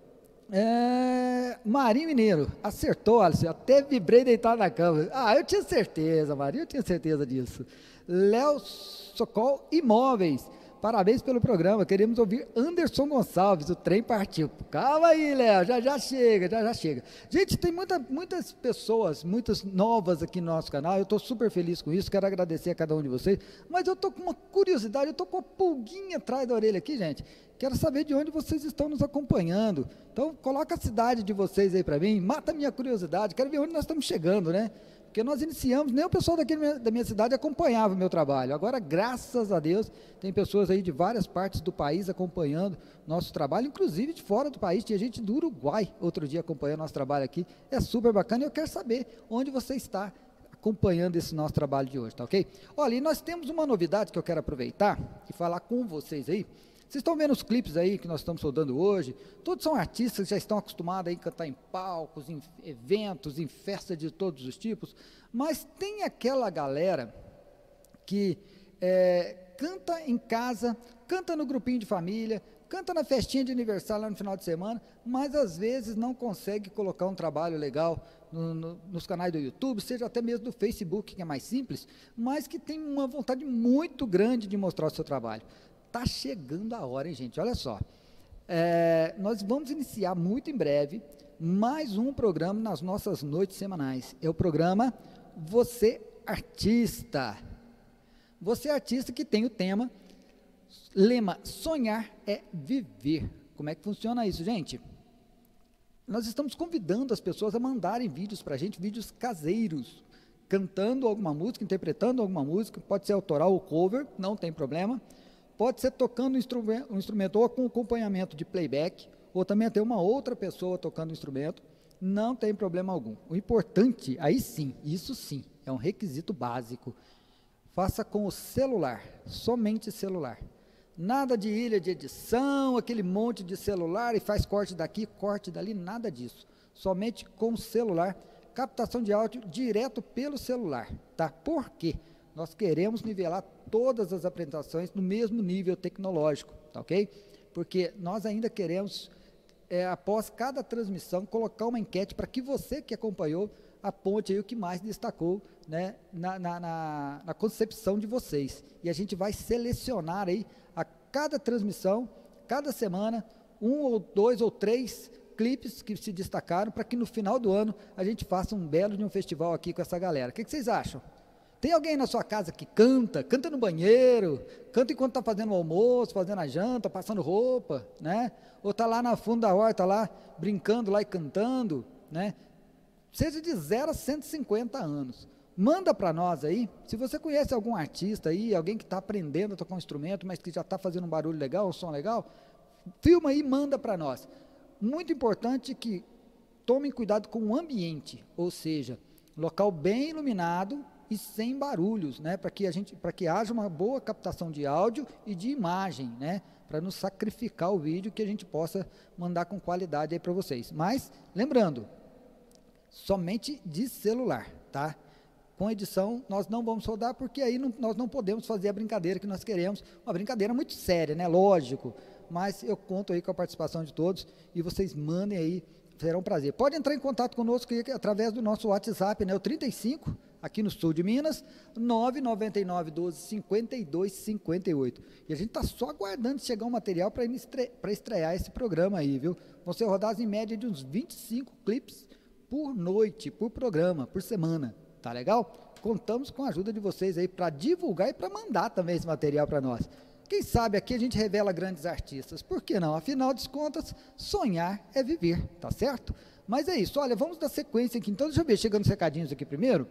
É, Marinho Mineiro, acertou, Alisson, até vibrei deitado na cama. Ah, eu tinha certeza, Marinho, eu tinha certeza disso. Léo Socol Imóveis, parabéns pelo programa, queremos ouvir Anderson Gonçalves, o trem partiu. Calma aí, Léo, já já chega, já já chega. Gente, tem muita, muitas pessoas, muitas novas aqui no nosso canal, eu estou super feliz com isso, quero agradecer a cada um de vocês, mas eu estou com uma curiosidade, eu estou com uma pulguinha atrás da orelha aqui, gente. Quero saber de onde vocês estão nos acompanhando. Então, coloca a cidade de vocês aí para mim, mata a minha curiosidade, quero ver onde nós estamos chegando, né? Porque nós iniciamos, nem o pessoal daqui da minha cidade acompanhava o meu trabalho. Agora, graças a Deus, tem pessoas aí de várias partes do país acompanhando nosso trabalho, inclusive de fora do país. Tinha gente do Uruguai outro dia acompanhando nosso trabalho aqui. É super bacana e eu quero saber onde você está acompanhando esse nosso trabalho de hoje, tá ok? Olha, e nós temos uma novidade que eu quero aproveitar e falar com vocês aí. Vocês estão vendo os clipes aí que nós estamos rodando hoje, todos são artistas que já estão acostumados a cantar em palcos, em eventos, em festas de todos os tipos, mas tem aquela galera que é, canta em casa, canta no grupinho de família, canta na festinha de aniversário lá no final de semana, mas às vezes não consegue colocar um trabalho legal no, no, nos canais do YouTube, seja até mesmo do Facebook, que é mais simples, mas que tem uma vontade muito grande de mostrar o seu trabalho. Está chegando a hora, hein, gente? Olha só, é, nós vamos iniciar muito em breve mais um programa nas nossas noites semanais. É o programa Você Artista. Você Artista, que tem o tema, lema, sonhar é viver. Como é que funciona isso, gente? Nós estamos convidando as pessoas a mandarem vídeos para a gente, vídeos caseiros, cantando alguma música, interpretando alguma música, pode ser autoral ou cover, não tem problema. Pode ser tocando um instrumento, um instrumento ou com acompanhamento de playback, ou também até uma outra pessoa tocando o instrumento, não tem problema algum. O importante, aí sim, isso sim, é um requisito básico. Faça com o celular, somente celular. Nada de ilha de edição, aquele monte de celular e faz corte daqui, corte dali, nada disso. Somente com o celular, captação de áudio direto pelo celular, tá? Por quê? Nós queremos nivelar todas as apresentações no mesmo nível tecnológico, tá ok? Porque nós ainda queremos, é, após cada transmissão, colocar uma enquete para que você que acompanhou aponte aí o que mais destacou, né, na, na, na, na concepção de vocês. E a gente vai selecionar aí a cada transmissão, cada semana, um ou dois ou três clipes que se destacaram para que no final do ano a gente faça um belo de um festival aqui com essa galera. O que, que vocês acham? Tem alguém na sua casa que canta, canta no banheiro, canta enquanto está fazendo o almoço, fazendo a janta, passando roupa, né? Ou está lá na fundo da horta, lá, brincando lá e cantando, né? Seja de zero a cento e cinquenta anos. Manda para nós aí, se você conhece algum artista aí, alguém que está aprendendo a tocar um instrumento, mas que já está fazendo um barulho legal, um som legal, filma aí e manda para nós. Muito importante que tomem cuidado com o ambiente, ou seja, local bem iluminado e sem barulhos, né, para que a gente, para que haja uma boa captação de áudio e de imagem, né, para não sacrificar o vídeo, que a gente possa mandar com qualidade aí para vocês. Mas lembrando, somente de celular, tá? Com edição nós não vamos rodar, porque aí não, nós não podemos fazer a brincadeira que nós queremos, uma brincadeira muito séria, né, lógico, mas eu conto aí com a participação de todos e vocês mandem aí, será um prazer. Pode entrar em contato conosco aqui, através do nosso WhatsApp, né, o trinta e cinco, aqui no sul de Minas, nove nove nove, doze, cinquenta e dois, cinquenta e oito. E a gente está só aguardando chegar um material para estre estrear esse programa aí, viu? Vão ser rodados em média de uns vinte e cinco clipes por noite, por programa, por semana. Tá legal? Contamos com a ajuda de vocês aí para divulgar e para mandar também esse material para nós. Quem sabe aqui a gente revela grandes artistas. Por que não? Afinal de contas, sonhar é viver, tá certo? Mas é isso, olha, vamos dar sequência aqui. Então, deixa eu ver, chegando os recadinhos aqui primeiro.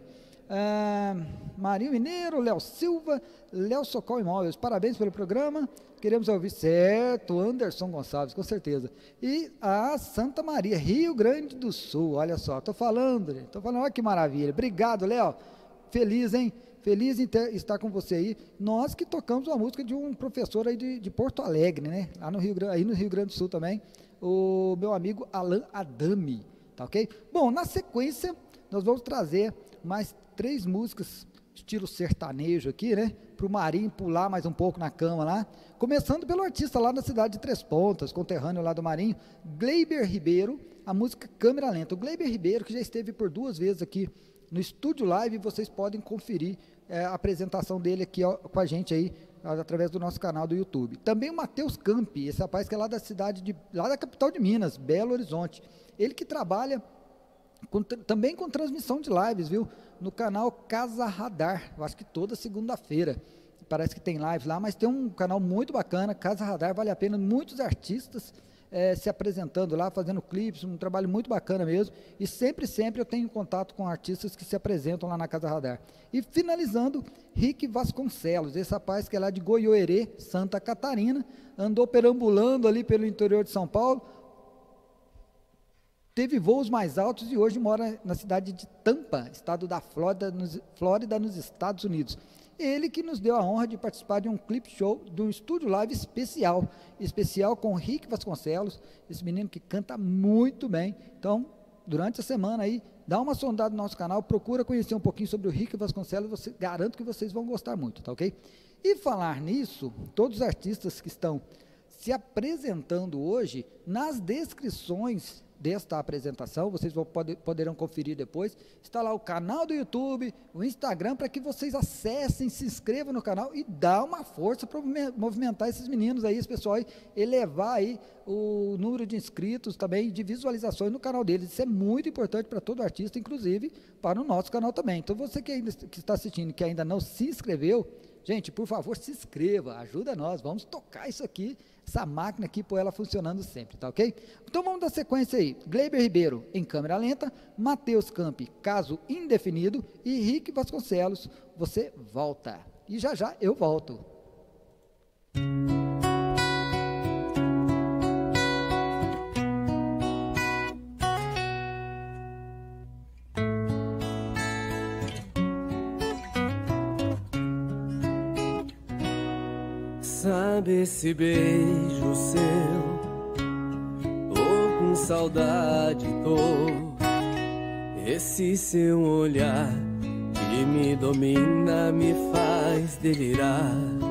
Ah, Marinho Mineiro, Léo Silva, Léo Socal Imóveis, parabéns pelo programa, queremos ouvir, certo, Anderson Gonçalves, com certeza, e a Santa Maria, Rio Grande do Sul, olha só, tô falando, tô falando, olha que maravilha, obrigado, Léo, feliz, hein, feliz em ter, estar com você aí, nós que tocamos uma música de um professor aí de, de Porto Alegre, né, lá no Rio, aí no Rio Grande do Sul também, o meu amigo Alan Adami, tá ok? Bom, na sequência, nós vamos trazer mais três músicas estilo sertanejo aqui, né, para o Marinho pular mais um pouco na cama lá, começando pelo artista lá da cidade de Três Pontas, conterrâneo lá do Marinho, Gleiber Ribeiro, a música Câmera Lenta. O Gleiber Ribeiro, que já esteve por duas vezes aqui no Estúdio Live, vocês podem conferir é, a apresentação dele aqui ó, com a gente aí, através do nosso canal do YouTube. Também o Matheus Campi, esse rapaz que é lá da cidade, de, lá da capital de Minas, Belo Horizonte, ele que trabalha Com, também com transmissão de lives, viu? No canal Casa Radar, eu acho que toda segunda-feira, parece que tem lives lá, mas tem um canal muito bacana, Casa Radar, vale a pena, muitos artistas é, se apresentando lá, fazendo clipes, um trabalho muito bacana mesmo, e sempre, sempre eu tenho contato com artistas que se apresentam lá na Casa Radar. E finalizando, Rick Vasconcelos, esse rapaz que é lá de Goiôerê, Santa Catarina, andou perambulando ali pelo interior de São Paulo, teve voos mais altos e hoje mora na cidade de Tampa, estado da Flórida nos, Flórida, nos Estados Unidos. Ele que nos deu a honra de participar de um clip show, de um estúdio live especial, especial com Rick Vasconcelos, esse menino que canta muito bem. Então, durante a semana aí, dá uma sondada no nosso canal, procura conhecer um pouquinho sobre o Rick Vasconcelos, você, garanto que vocês vão gostar muito, tá ok? E falar nisso, todos os artistas que estão se apresentando hoje, nas descrições desta apresentação, vocês vão, pode, poderão conferir depois, está lá o canal do YouTube, o Instagram, para que vocês acessem, se inscrevam no canal e dá uma força para movimentar esses meninos aí, esse pessoal aí, elevar aí o número de inscritos também, de visualizações no canal deles, isso é muito importante para todo artista, inclusive para o nosso canal também. Então você que, ainda, que está assistindo, que ainda não se inscreveu, gente, por favor, se inscreva, ajuda nós, vamos tocar isso aqui, essa máquina aqui, pôr ela funcionando sempre, tá ok? Então vamos dar sequência aí, Gleiber Ribeiro em câmera lenta, Matheus Campi, caso indefinido, e Rick Vasconcelos, você volta. E já já eu volto. saber se beijo seu, tô com saudade, tô. Esse seu olhar que me domina me faz delirar.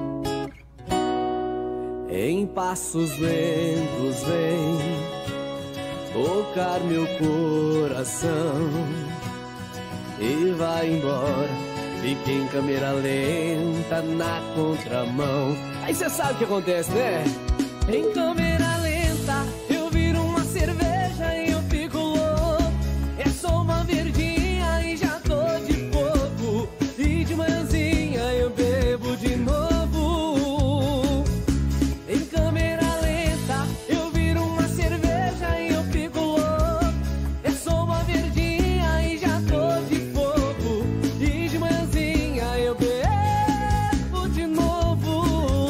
Em passos lentos vem tocar meu coração e vai embora. Fica em câmera lenta na contramão. Aí cê sabe o que acontece, né? Em câmera lenta eu viro uma cerveja e eu fico louco. É só uma verdinha e já tô de fogo. E de manhãzinha eu bebo de novo. Em câmera lenta eu viro uma cerveja e eu fico louco. É só uma verdinha e já tô de fogo. E de manhãzinha eu bebo de novo.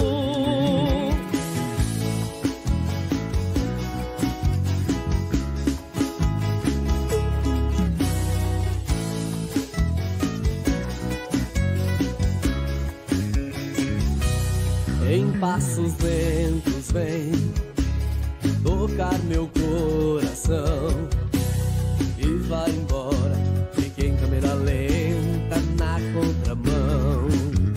Em passos lentos vem tocar meu coração e vai embora. Fiquei em câmera lenta na contramão.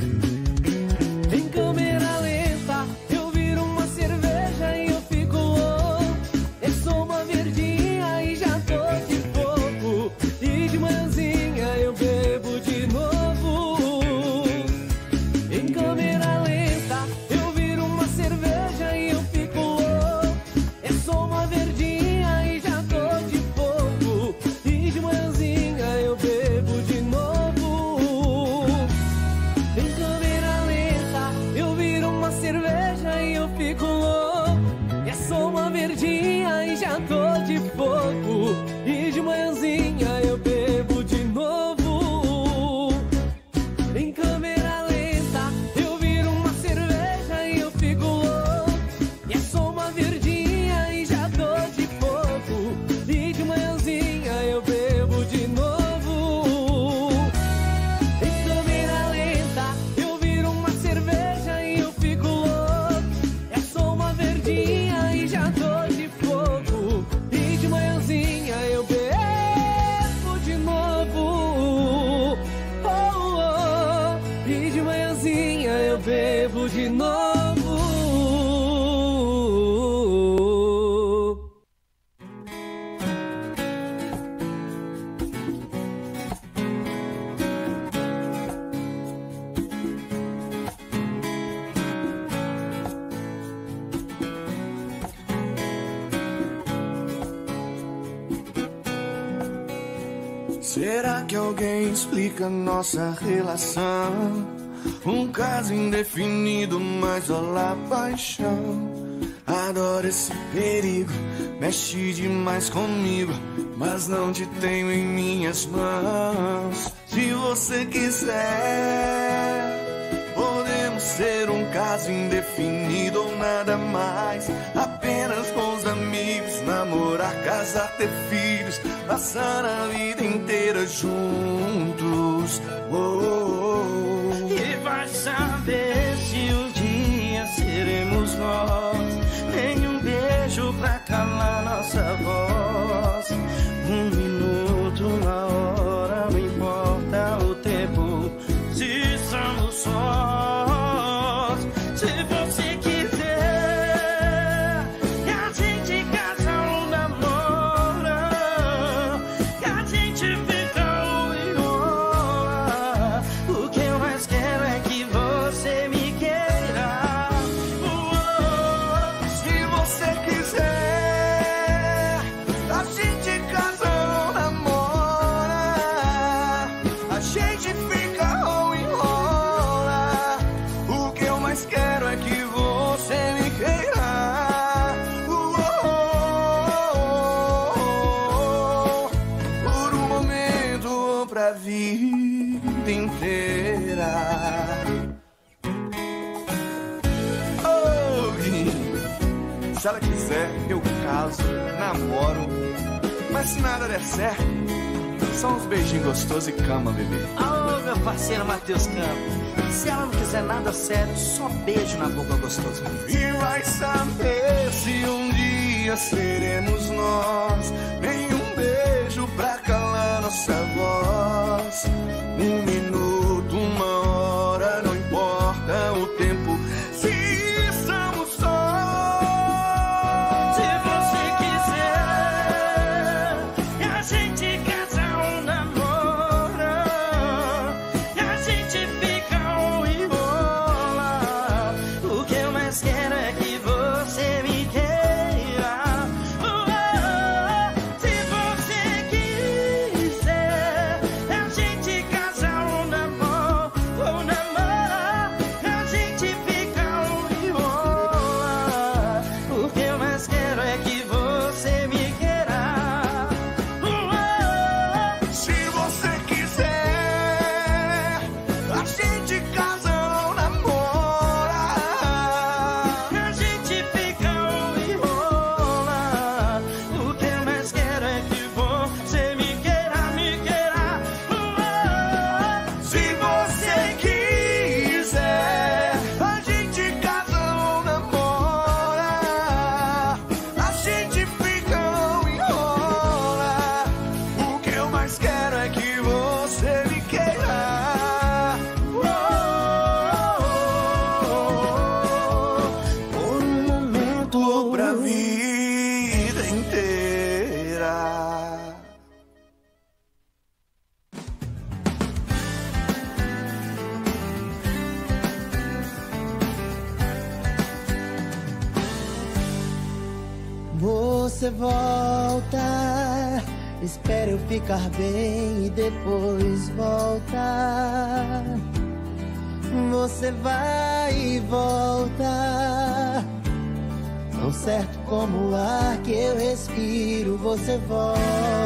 Em câmera lenta eu viro uma cerveja e eu fico louco. É só uma verdinha e já tô de fogo. E de manhãzinha eu bebo de novo. Em câmera lenta eu viro uma cerveja e eu fico louco. É só uma verdinha e já tô de fogo. E de manhãzinha eu bebo de novo. Em câmera lenta eu viro uma cerveja e eu fico louco. É só uma verdinha e já tô de fogo. E de manhãzinha eu bebo de novo. Em câmera lenta eu viro uma cerveja e eu fico louco. É só uma verdinha e já tô de fogo. E de manhãzinha eu bebo de novo. Em câmera lenta eu viro uma cerveja e eu fico louco. É só uma verdinha e já tô de fogo. E de manhãzinha eu bebo de novo. Oh, oh. E de manhãzinha eu bebo de novo. Será que alguém explica nossa relação? Um caso indefinido, mas olha a paixão. Adoro esse perigo, mexe demais comigo, mas não te tenho em minhas mãos. Se você quiser, podemos ser um caso indefinido ou nada mais. Apenas bons amigos, namorar, casar, ter filhos, passar a vida inteira juntos. Oh, oh, oh. E vai saber se um dia seremos nós. Nenhum beijo pra calar nossa voz. Um minuto na hora, não importa o tempo, se somos sós. Se você quiser, que a gente casa ou namora, que a gente fica ou enrola. O que eu mais quero é que você me queira. Se você quiser, a gente casa ou namora, a gente fica ou enrola. O que eu mais quero é que você me queira. Por um momento ou pra vida inteira. Oh, se ela quiser, eu caso, namoro. Mas se nada der certo, só uns beijinhos gostosos e cama, bebê. Oh, meu parceiro Matheus Campos. Se ela não quiser nada sério, só beijo na boca gostoso. E vai saber se um dia seremos nós. Nenhum beijo pra calar nossa voz. Um minuto, uma hora, não importa o tempo. Se estamos sós. Se você quiser, e a gente casa ou namora, e a gente fica ou enrola. O que eu mais quero é que você me queira. Oh, oh, se você quiser, a gente casa ou namora, ou namora, a gente fica ou enrola. O que eu mais quero é que você me queira. Oh, oh, Se você quiser, a gente casa ou namora. a gente fica ou enrola. O que eu mais quero é que você me queira, me queira. Oh, oh, Se você quiser, a gente casa ou namora. A gente fica ou enrola. O que eu mais quero é que você me queira. Por um momento ou pra vida inteira. Você volta, espera eu ficar bem e depois volta. Você vai e volta, tão certo como o ar que eu respiro. Você volta,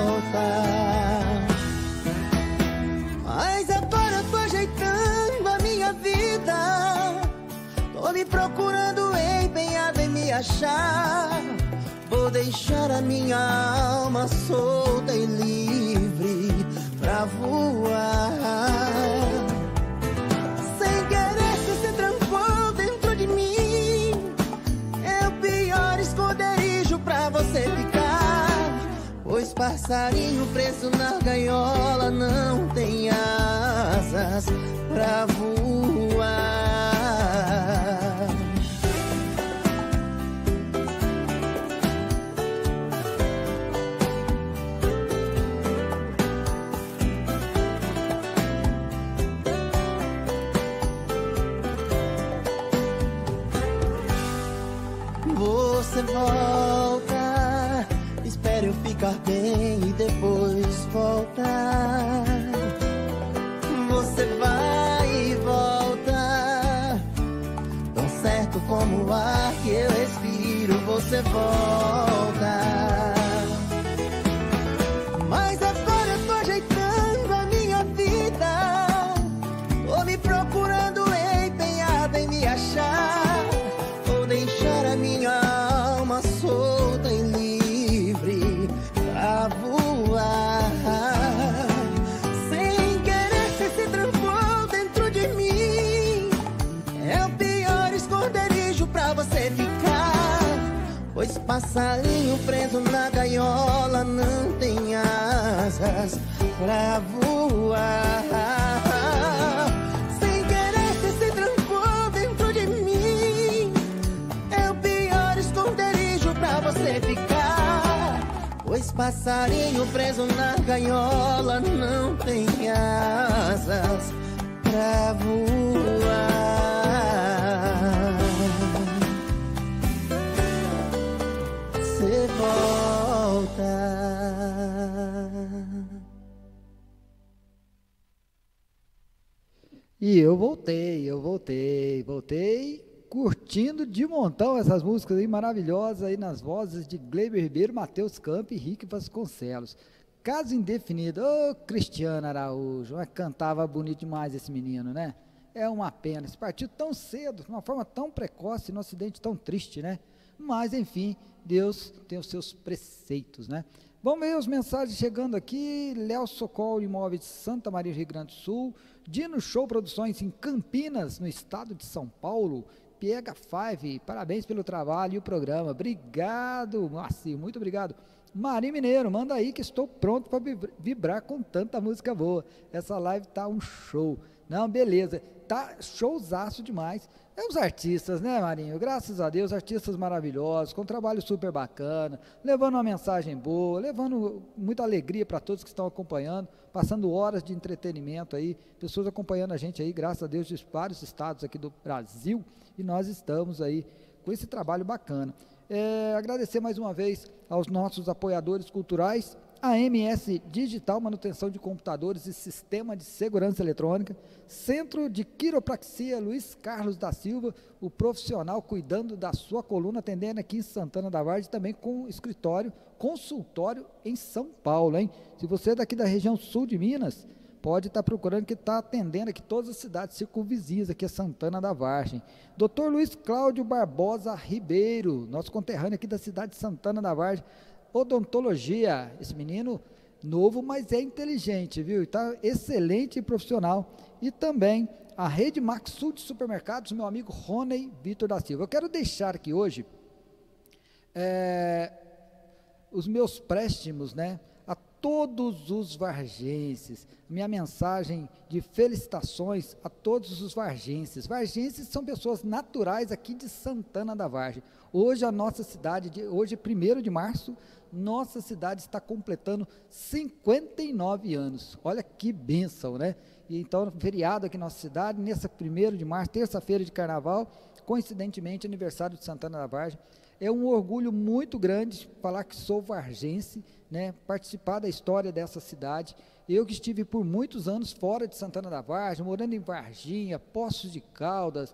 mas agora eu tô ajeitando a minha vida. Tô me procurando empenhado em me achar. Vou deixar a minha alma solta e livre pra voar. Sem querer você se trancou dentro de mim. É o pior esconderijo pra você ficar. Pois passarinho preso na gaiola não tem asas pra voar. Você volta, espera eu ficar bem e depois volta. Você vai e volta, tão certo como o ar que eu respiro. Você volta, mas agora eu tô ajeitando a minha vida. Tô me procurando empenhado em me achar. Vou deixar a minha alma solta e livre pra voar. Sem querer você se trancou dentro de mim. É o pior esconderijo pra você ficar. Pois passarinho preso na gaiola não tem asas pra voar. Sem querer você se trancou dentro de mim. É o pior esconderijo pra você ficar. Pois passarinho preso na gaiola não tem asas pra voar. Você volta. E eu voltei, eu voltei, voltei curtindo de montão essas músicas aí maravilhosas aí nas vozes de Gleiber Ribeiro, Matheus Campos e Rick Vasconcelos. Caso Indefinido, ô Cristiano Araújo, mas cantava bonito demais esse menino, né? É uma pena, se partiu tão cedo, de uma forma tão precoce, num acidente tão triste, né? Mas, enfim, Deus tem os seus preceitos, né? Vamos ver as mensagens chegando aqui. Léo Socol Imóveis de Santa Maria, Rio Grande do Sul. Dino Show Produções em Campinas, no estado de São Paulo. Piega Five, parabéns pelo trabalho e o programa. Obrigado, Márcio, muito obrigado. Mari Mineiro, manda aí que estou pronto para vibrar com tanta música boa. Essa live tá um show. Não, beleza, tá showzaço demais. É os artistas, né, Marinho? Graças a Deus, artistas maravilhosos, com um trabalho super bacana, levando uma mensagem boa, levando muita alegria para todos que estão acompanhando, passando horas de entretenimento aí, pessoas acompanhando a gente aí, graças a Deus, de vários estados aqui do Brasil, e nós estamos aí com esse trabalho bacana. É, agradecer mais uma vez aos nossos apoiadores culturais, a M S Digital Manutenção de Computadores e Sistema de Segurança Eletrônica, Centro de Quiropraxia Luiz Carlos da Silva, o profissional cuidando da sua coluna, atendendo aqui em Santana da Vargem, também com escritório, consultório em São Paulo, hein? Se você é daqui da região sul de Minas, pode estar procurando, que está atendendo aqui todas as cidades circunvizinhas, aqui a Santana da Vargem. doutor Luiz Cláudio Barbosa Ribeiro, nosso conterrâneo aqui da cidade de Santana da Vargem, odontologia, esse menino novo, mas é inteligente, viu? Está excelente e profissional. E também a Rede Max Sul de Supermercados, meu amigo Rony Vitor da Silva. Eu quero deixar aqui hoje é, os meus préstimos, né, a todos os vargenses, minha mensagem de felicitações a todos os vargenses. Vargenses são pessoas naturais aqui de Santana da Vargem. Hoje a nossa cidade, hoje primeiro de março, nossa cidade está completando cinquenta e nove anos. Olha que bênção, né? E então, feriado aqui na nossa cidade, nessa primeiro de março, terça-feira de carnaval, coincidentemente, aniversário de Santana da Vargem. É um orgulho muito grande falar que sou vargense, né? Participar da história dessa cidade. Eu que estive por muitos anos fora de Santana da Vargem, morando em Varginha, Poços de Caldas,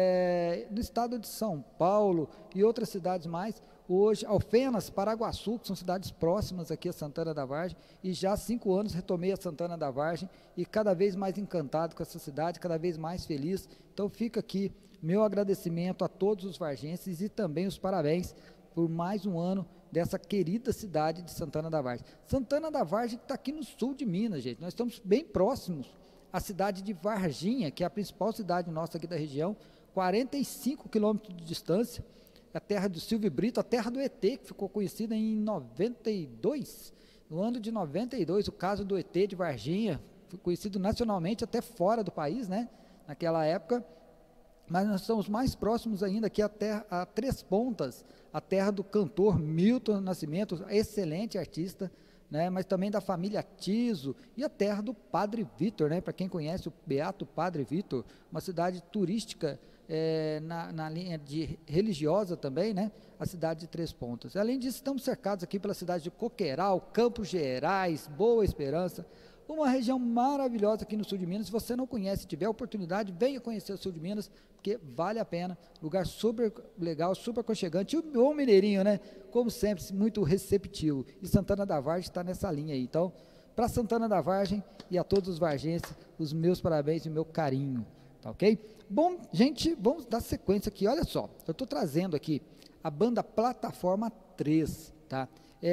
é, no estado de São Paulo e outras cidades mais. Hoje, Alfenas, Paraguaçu, que são cidades próximas aqui a Santana da Vargem, e já há cinco anos retomei a Santana da Vargem e cada vez mais encantado com essa cidade, cada vez mais feliz. Então fica aqui meu agradecimento a todos os vargenses e também os parabéns por mais um ano dessa querida cidade de Santana da Vargem. Santana da Vargem está aqui no sul de Minas, gente. Nós estamos bem próximos à cidade de Varginha, que é a principal cidade nossa aqui da região, quarenta e cinco quilômetros de distância. A terra do Silvio Brito, a terra do E T, que ficou conhecida em noventa e dois, no ano de noventa e dois, o caso do E T de Varginha, foi conhecido nacionalmente até fora do país, né, naquela época, mas nós estamos mais próximos ainda aqui a, terra, a Três Pontas, a terra do cantor Milton Nascimento, excelente artista, né, mas também da família Tiso, e a terra do Padre Vitor, né, para quem conhece o Beato Padre Vitor, uma cidade turística, É, na, na linha de religiosa também, né, a cidade de Três Pontas. Além disso, estamos cercados aqui pela cidade de Coqueiral, Campos Gerais, Boa Esperança, uma região maravilhosa aqui no sul de Minas. Se você não conhece, se tiver oportunidade, venha conhecer o sul de Minas, porque vale a pena, lugar super legal, super aconchegante, e o bom mineirinho, né, como sempre, muito receptivo, e Santana da Vargem está nessa linha aí. Então, para Santana da Vargem e a todos os vargenses, os meus parabéns e o meu carinho. Tá ok? Bom, gente, vamos dar sequência aqui. Olha só, eu estou trazendo aqui a banda Plataforma três, tá?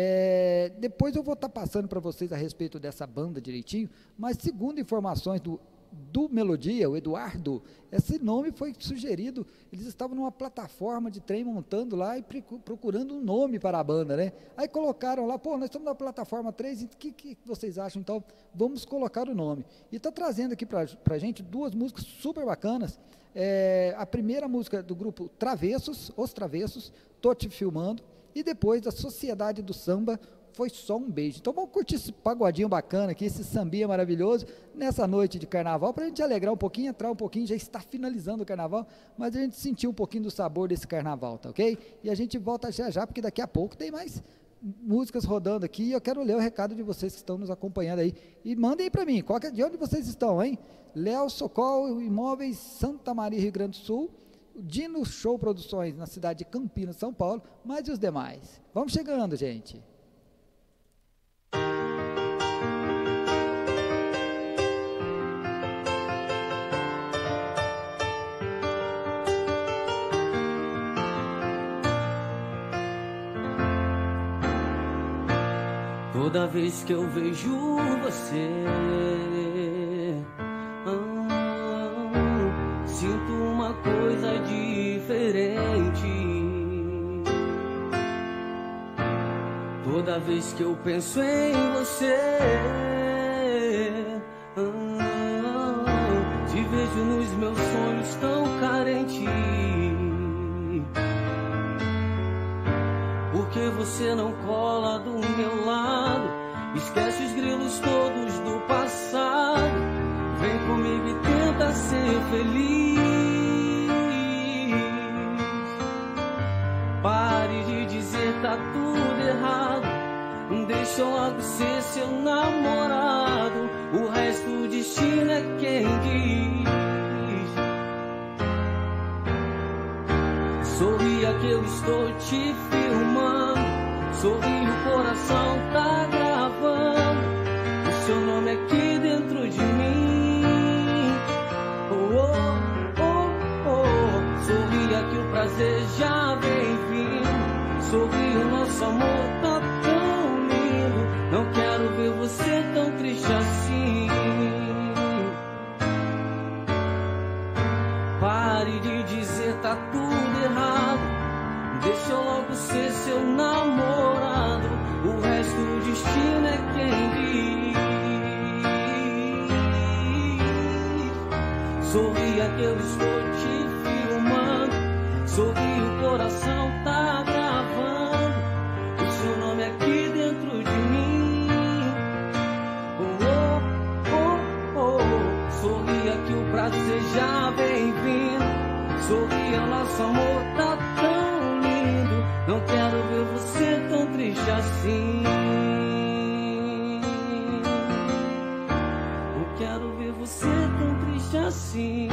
É, depois eu vou estar tá passando para vocês a respeito dessa banda direitinho, mas segundo informações do, do Melodia, o Eduardo, esse nome foi sugerido, eles estavam numa plataforma de trem montando lá e procurando um nome para a banda, né? Aí colocaram lá, pô, nós estamos na Plataforma três, o que, que vocês acham? Então, vamos colocar o nome. E está trazendo aqui para a gente duas músicas super bacanas. É, a primeira música do grupo Travessos, Os Travessos, Tô Te Filmando, e depois a Sociedade do Samba, Foi Só um Beijo. Então vamos curtir esse pagodinho bacana aqui, esse sambinha maravilhoso, nessa noite de carnaval, para a gente alegrar um pouquinho, entrar um pouquinho, já está finalizando o carnaval, mas a gente sentir um pouquinho do sabor desse carnaval, tá ok? E a gente volta já já, porque daqui a pouco tem mais músicas rodando aqui, e eu quero ler o recado de vocês que estão nos acompanhando aí, e mandem aí para mim, qual que é, de onde vocês estão, hein? Léo Socol Imóveis, Santa Maria, Rio Grande do Sul, Dino Show Produções, na cidade de Campinas, São Paulo, mas e os demais? Vamos chegando, gente! Toda vez que eu vejo você, ah, sinto uma coisa diferente. Toda vez que eu penso em você, ah, te vejo nos meus sonhos tão carente. Porque você não cola do meu lado, esquece os grilos todos do passado, vem comigo e tenta ser feliz. Pare de dizer tá tudo errado, deixa eu logo ser seu namorado, o resto do destino é quem diz. Sorria que eu estou te filmando, sorri, o coração tá gravando o seu nome aqui dentro de mim. Oh, oh, oh, oh. Sorria que o prazer já vem vindo, sorri, o nosso amor tá tão lindo, não quero ver você tão triste assim. Pare de dizer tá tudo errado, deixa eu logo ser seu namorado, o resto do destino é quem diz. Sorria que eu estou te filmando, sorri, o coração tá gravando o seu nome aqui dentro de mim. Oh, oh, oh, oh. Sorria que o prazer já vem vindo, sorria, nosso amor tá tão lindo, não quero ver você tão triste assim. Não quero ver você tão triste assim.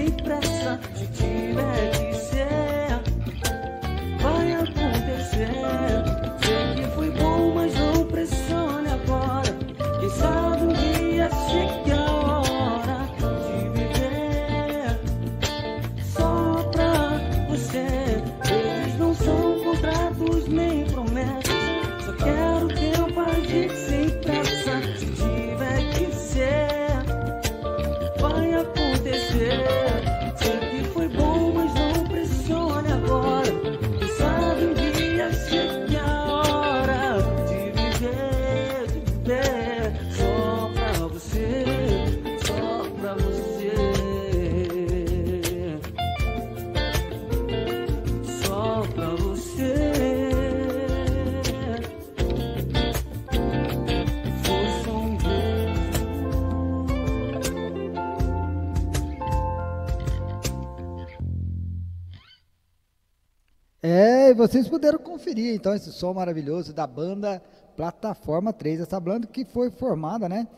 sem pressa. Se tiver que ser, vai acontecer. Sei que foi bom, mas não pressione agora. Quem sabe um dia chega a hora de viver só pra você. Eles não são contratos nem promessas. Só quero tempo, agir sem pressa. Se tiver que ser, vai acontecer. Sei que foi bom, mas não pressione agora. Quem sabe um dia chega a hora de viver, de viver só pra você, só pra você, só pra você. Foi só um beijo. É, e vocês puderam conferir então esse som maravilhoso da banda Plataforma três, essa banda que foi formada, né?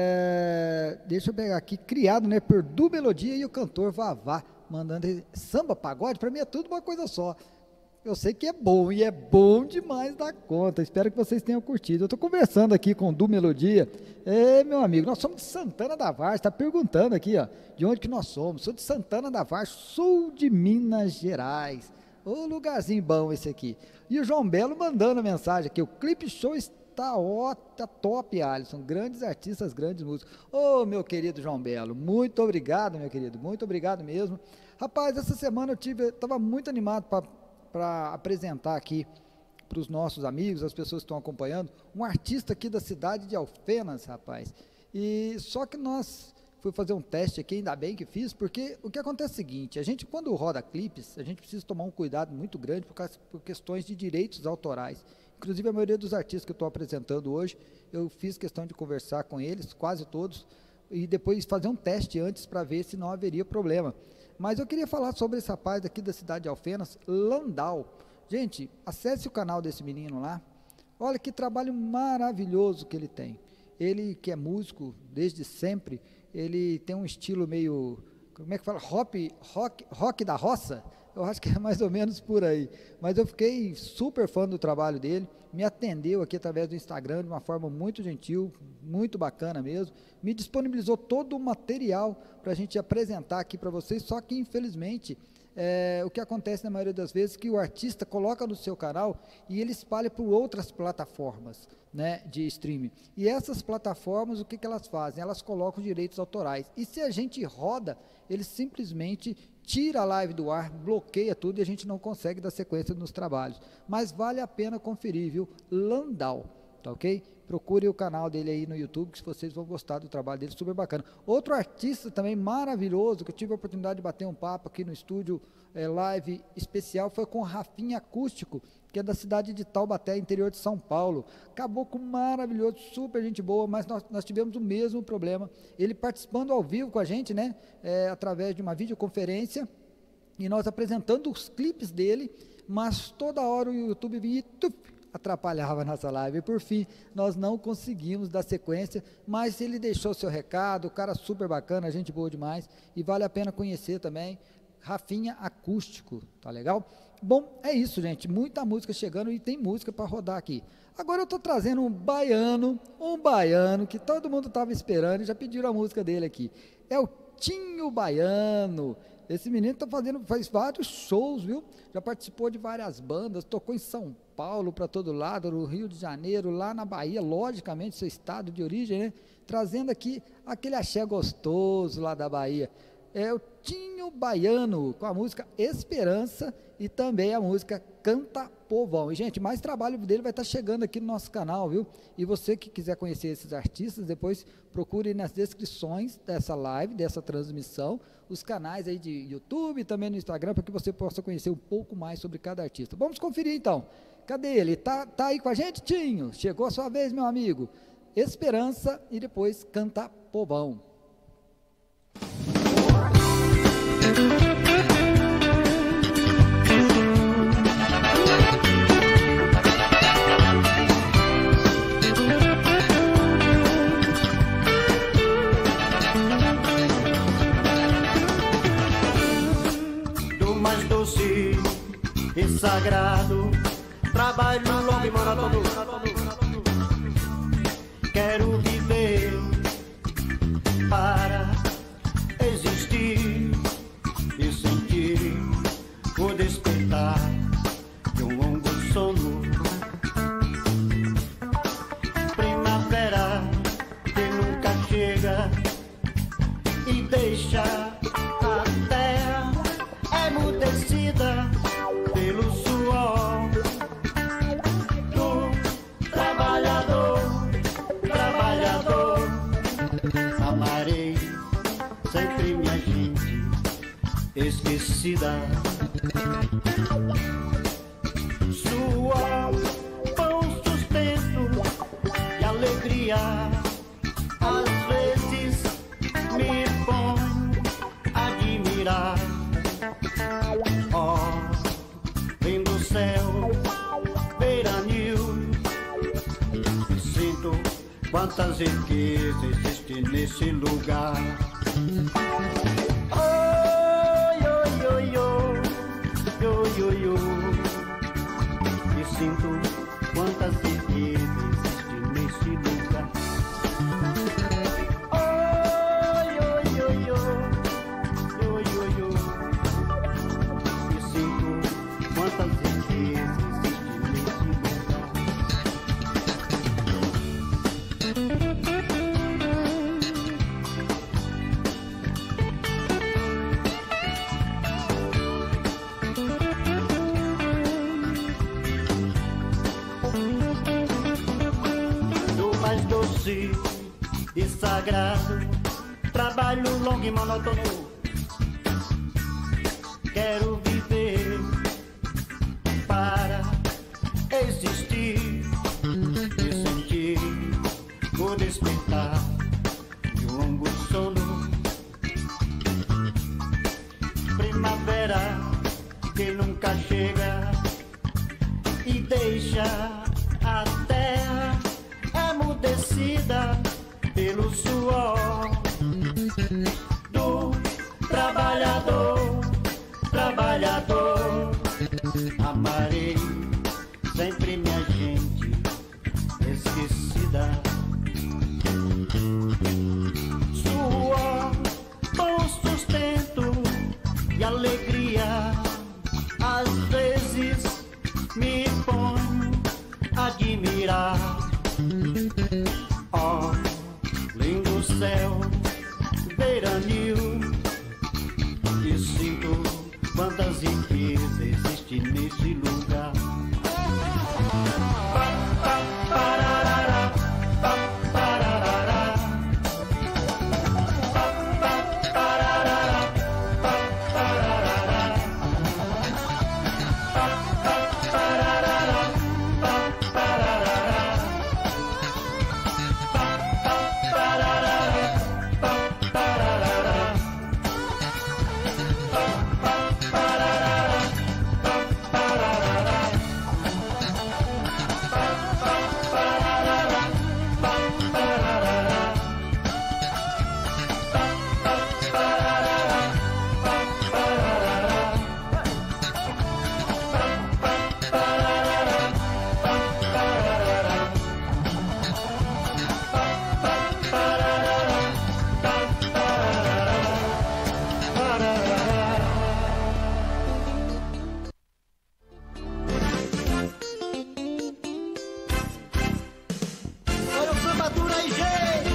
É, deixa eu pegar aqui, criado, né, por Du Melodia e o cantor Vavá, mandando esse samba pagode. Para mim é tudo uma coisa só. Eu sei que é bom e é bom demais da conta. Espero que vocês tenham curtido. Eu estou conversando aqui com o Du Melodia. É, meu amigo, nós somos de Santana da Vargem. Está perguntando aqui, ó, de onde que nós somos. Sou de Santana da Vargem, sul de Minas Gerais. Ô, lugarzinho bom esse aqui. E o João Belo mandando a mensagem aqui. O Clipe Show está ó, tá top, Alisson. Grandes artistas, grandes músicos. Ô, meu querido João Belo, muito obrigado, meu querido. Muito obrigado mesmo. Rapaz, essa semana eu tive, estava muito animado para apresentar aqui para os nossos amigos, as pessoas que estão acompanhando, um artista aqui da cidade de Alfenas, rapaz. E só que nós fui fazer um teste aqui, ainda bem que fiz, porque o que acontece é o seguinte: a gente, quando roda clipes, a gente precisa tomar um cuidado muito grande por, causa, por questões de direitos autorais. Inclusive, a maioria dos artistas que eu estou apresentando hoje, eu fiz questão de conversar com eles, quase todos, e depois fazer um teste antes para ver se não haveria problema. Mas eu queria falar sobre esse rapaz aqui da cidade de Alfenas, Landau. Gente, acesse o canal desse menino lá. Olha que trabalho maravilhoso que ele tem. Ele que é músico desde sempre, ele tem um estilo meio, como é que fala, rock, rock, rock da roça, eu acho que é mais ou menos por aí, mas eu fiquei super fã do trabalho dele, me atendeu aqui através do Instagram de uma forma muito gentil, muito bacana mesmo, me disponibilizou todo o material para a gente apresentar aqui para vocês, só que infelizmente, É, o que acontece na maioria das vezes é que o artista coloca no seu canal e ele espalha por outras plataformas, né, de streaming. E essas plataformas, o que, que elas fazem? Elas colocam direitos autorais. E se a gente roda, eles simplesmente tira a live do ar, bloqueia tudo e a gente não consegue dar sequência nos trabalhos. Mas vale a pena conferir, viu? Landau, tá ok? Procure o canal dele aí no YouTube, que vocês vão gostar do trabalho dele, super bacana. Outro artista também maravilhoso, que eu tive a oportunidade de bater um papo aqui no estúdio é, live especial, foi com o Rafinha Acústico, que é da cidade de Taubaté, interior de São Paulo. Caboclo maravilhoso, super gente boa, mas nós, nós tivemos o mesmo problema. Ele participando ao vivo com a gente, né, é, através de uma videoconferência, e nós apresentando os clipes dele, mas toda hora o YouTube vinha e tuf, atrapalhava a nossa live, e por fim nós não conseguimos dar sequência, mas ele deixou seu recado, o cara super bacana, gente boa demais, e vale a pena conhecer também, Rafinha Acústico, tá legal? Bom, é isso, gente, muita música chegando e tem música para rodar aqui. Agora eu estou trazendo um baiano, um baiano que todo mundo estava esperando e já pediram a música dele aqui, é o Tinho Baiano. Esse menino tá fazendo, faz vários shows, viu? Já participou de várias bandas, tocou em São Paulo, para todo lado, no Rio de Janeiro, lá na Bahia, logicamente, seu estado de origem, né? Trazendo aqui aquele axé gostoso lá da Bahia. É o Tinho Baiano, com a música Esperança e também a música Canta Povão. E, gente, mais trabalho dele vai estar chegando aqui no nosso canal, viu? E você que quiser conhecer esses artistas, depois procure nas descrições dessa live, dessa transmissão, os canais aí de YouTube e também no Instagram, para que você possa conhecer um pouco mais sobre cada artista. Vamos conferir, então. Cadê ele? Tá, tá aí com a gente, Tinho? Chegou a sua vez, meu amigo. Esperança e depois Canta Povão. do mais doce e sagrado trabalho longo e monótono. Quero viver para existir e sentir o despertar de um longo sono. Primavera que nunca chega e deixa a terra emudecida pelo suor do trabalhador, trabalhador. Amarei sempre minha gente esquecida. Suor, pão, sustento e alegria, às vezes me põe a admirar. Ó, vem do céu, veranil, e sinto quantas riquezas existem nesse lugar. Oi, oi, oi, oi, oi, oi, oi. E sinto quantas riquezas existem nesse lugar. Oi, oi, oi, oi, oi, oi, oi. E sinto quantas riquezas existem nesse lugar. Do mais doce e sagrado trabalho longo e monótono. Quero viver para existir e sentir o despertar de um longo sono. Primavera que nunca chega e deixa a terra emudecida pelo suor do trabalhador, trabalhador. Amarei sempre minha gente esquecida. Suor, bom sustento e alegria, às vezes me põe a admirar. Ó, lindo céu, veranil, e sinto quantas riquezas existem nesse lugar. Pa, pa, parará, pa, parará, pa, pa, parará, pa, parará, pa, pa, parará, pa, parará. Olha o samba dura aí, gente!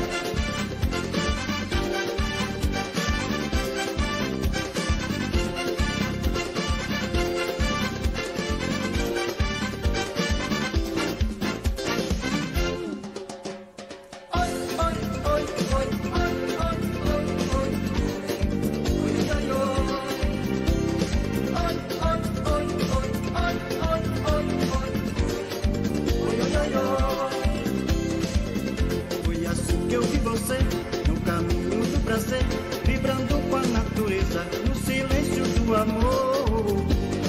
Oi, oi, oi, oi, oi, oi, oi, oi. Oi, oi, oi. Oi, oi, oi, oi, oi, oi, oi, oi. Oi, oi, oi, oi. Foi assim que eu vi você, no caminho do prazer, vibrando com a natureza, no silêncio do amor.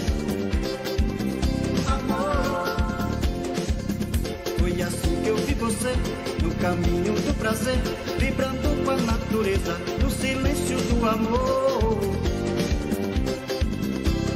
Amor. Foi assim que eu vi você, no caminho do prazer, vibrando com a natureza, no silêncio do amor.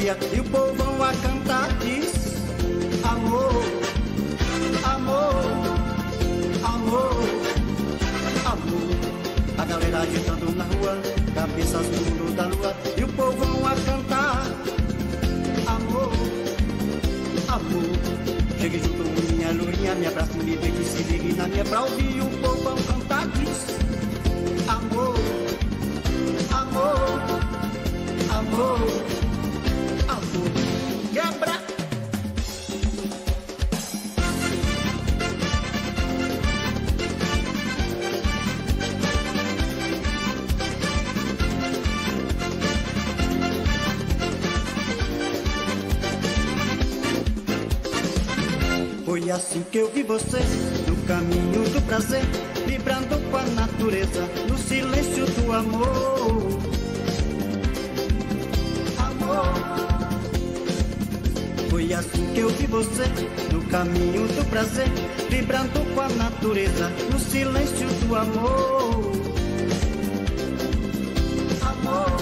folia e o povão a cantar diz: amor, amor, amor, amor. A galera agitando na rua, cabeças no mundo da lua e o povão a cantar: amor, amor. Chegue junto, minha lourinha, me abraça, me beije, se ligue na minha pra ouvir o povão cantar diz: amor, amor, amor, amor. Quebra. Foi assim que eu vi você, no caminho do prazer, vibrando com a natureza, no silêncio do amor. Amor. Foi assim que eu vi você, no caminho do prazer, vibrando com a natureza, no silêncio do amor. Amor.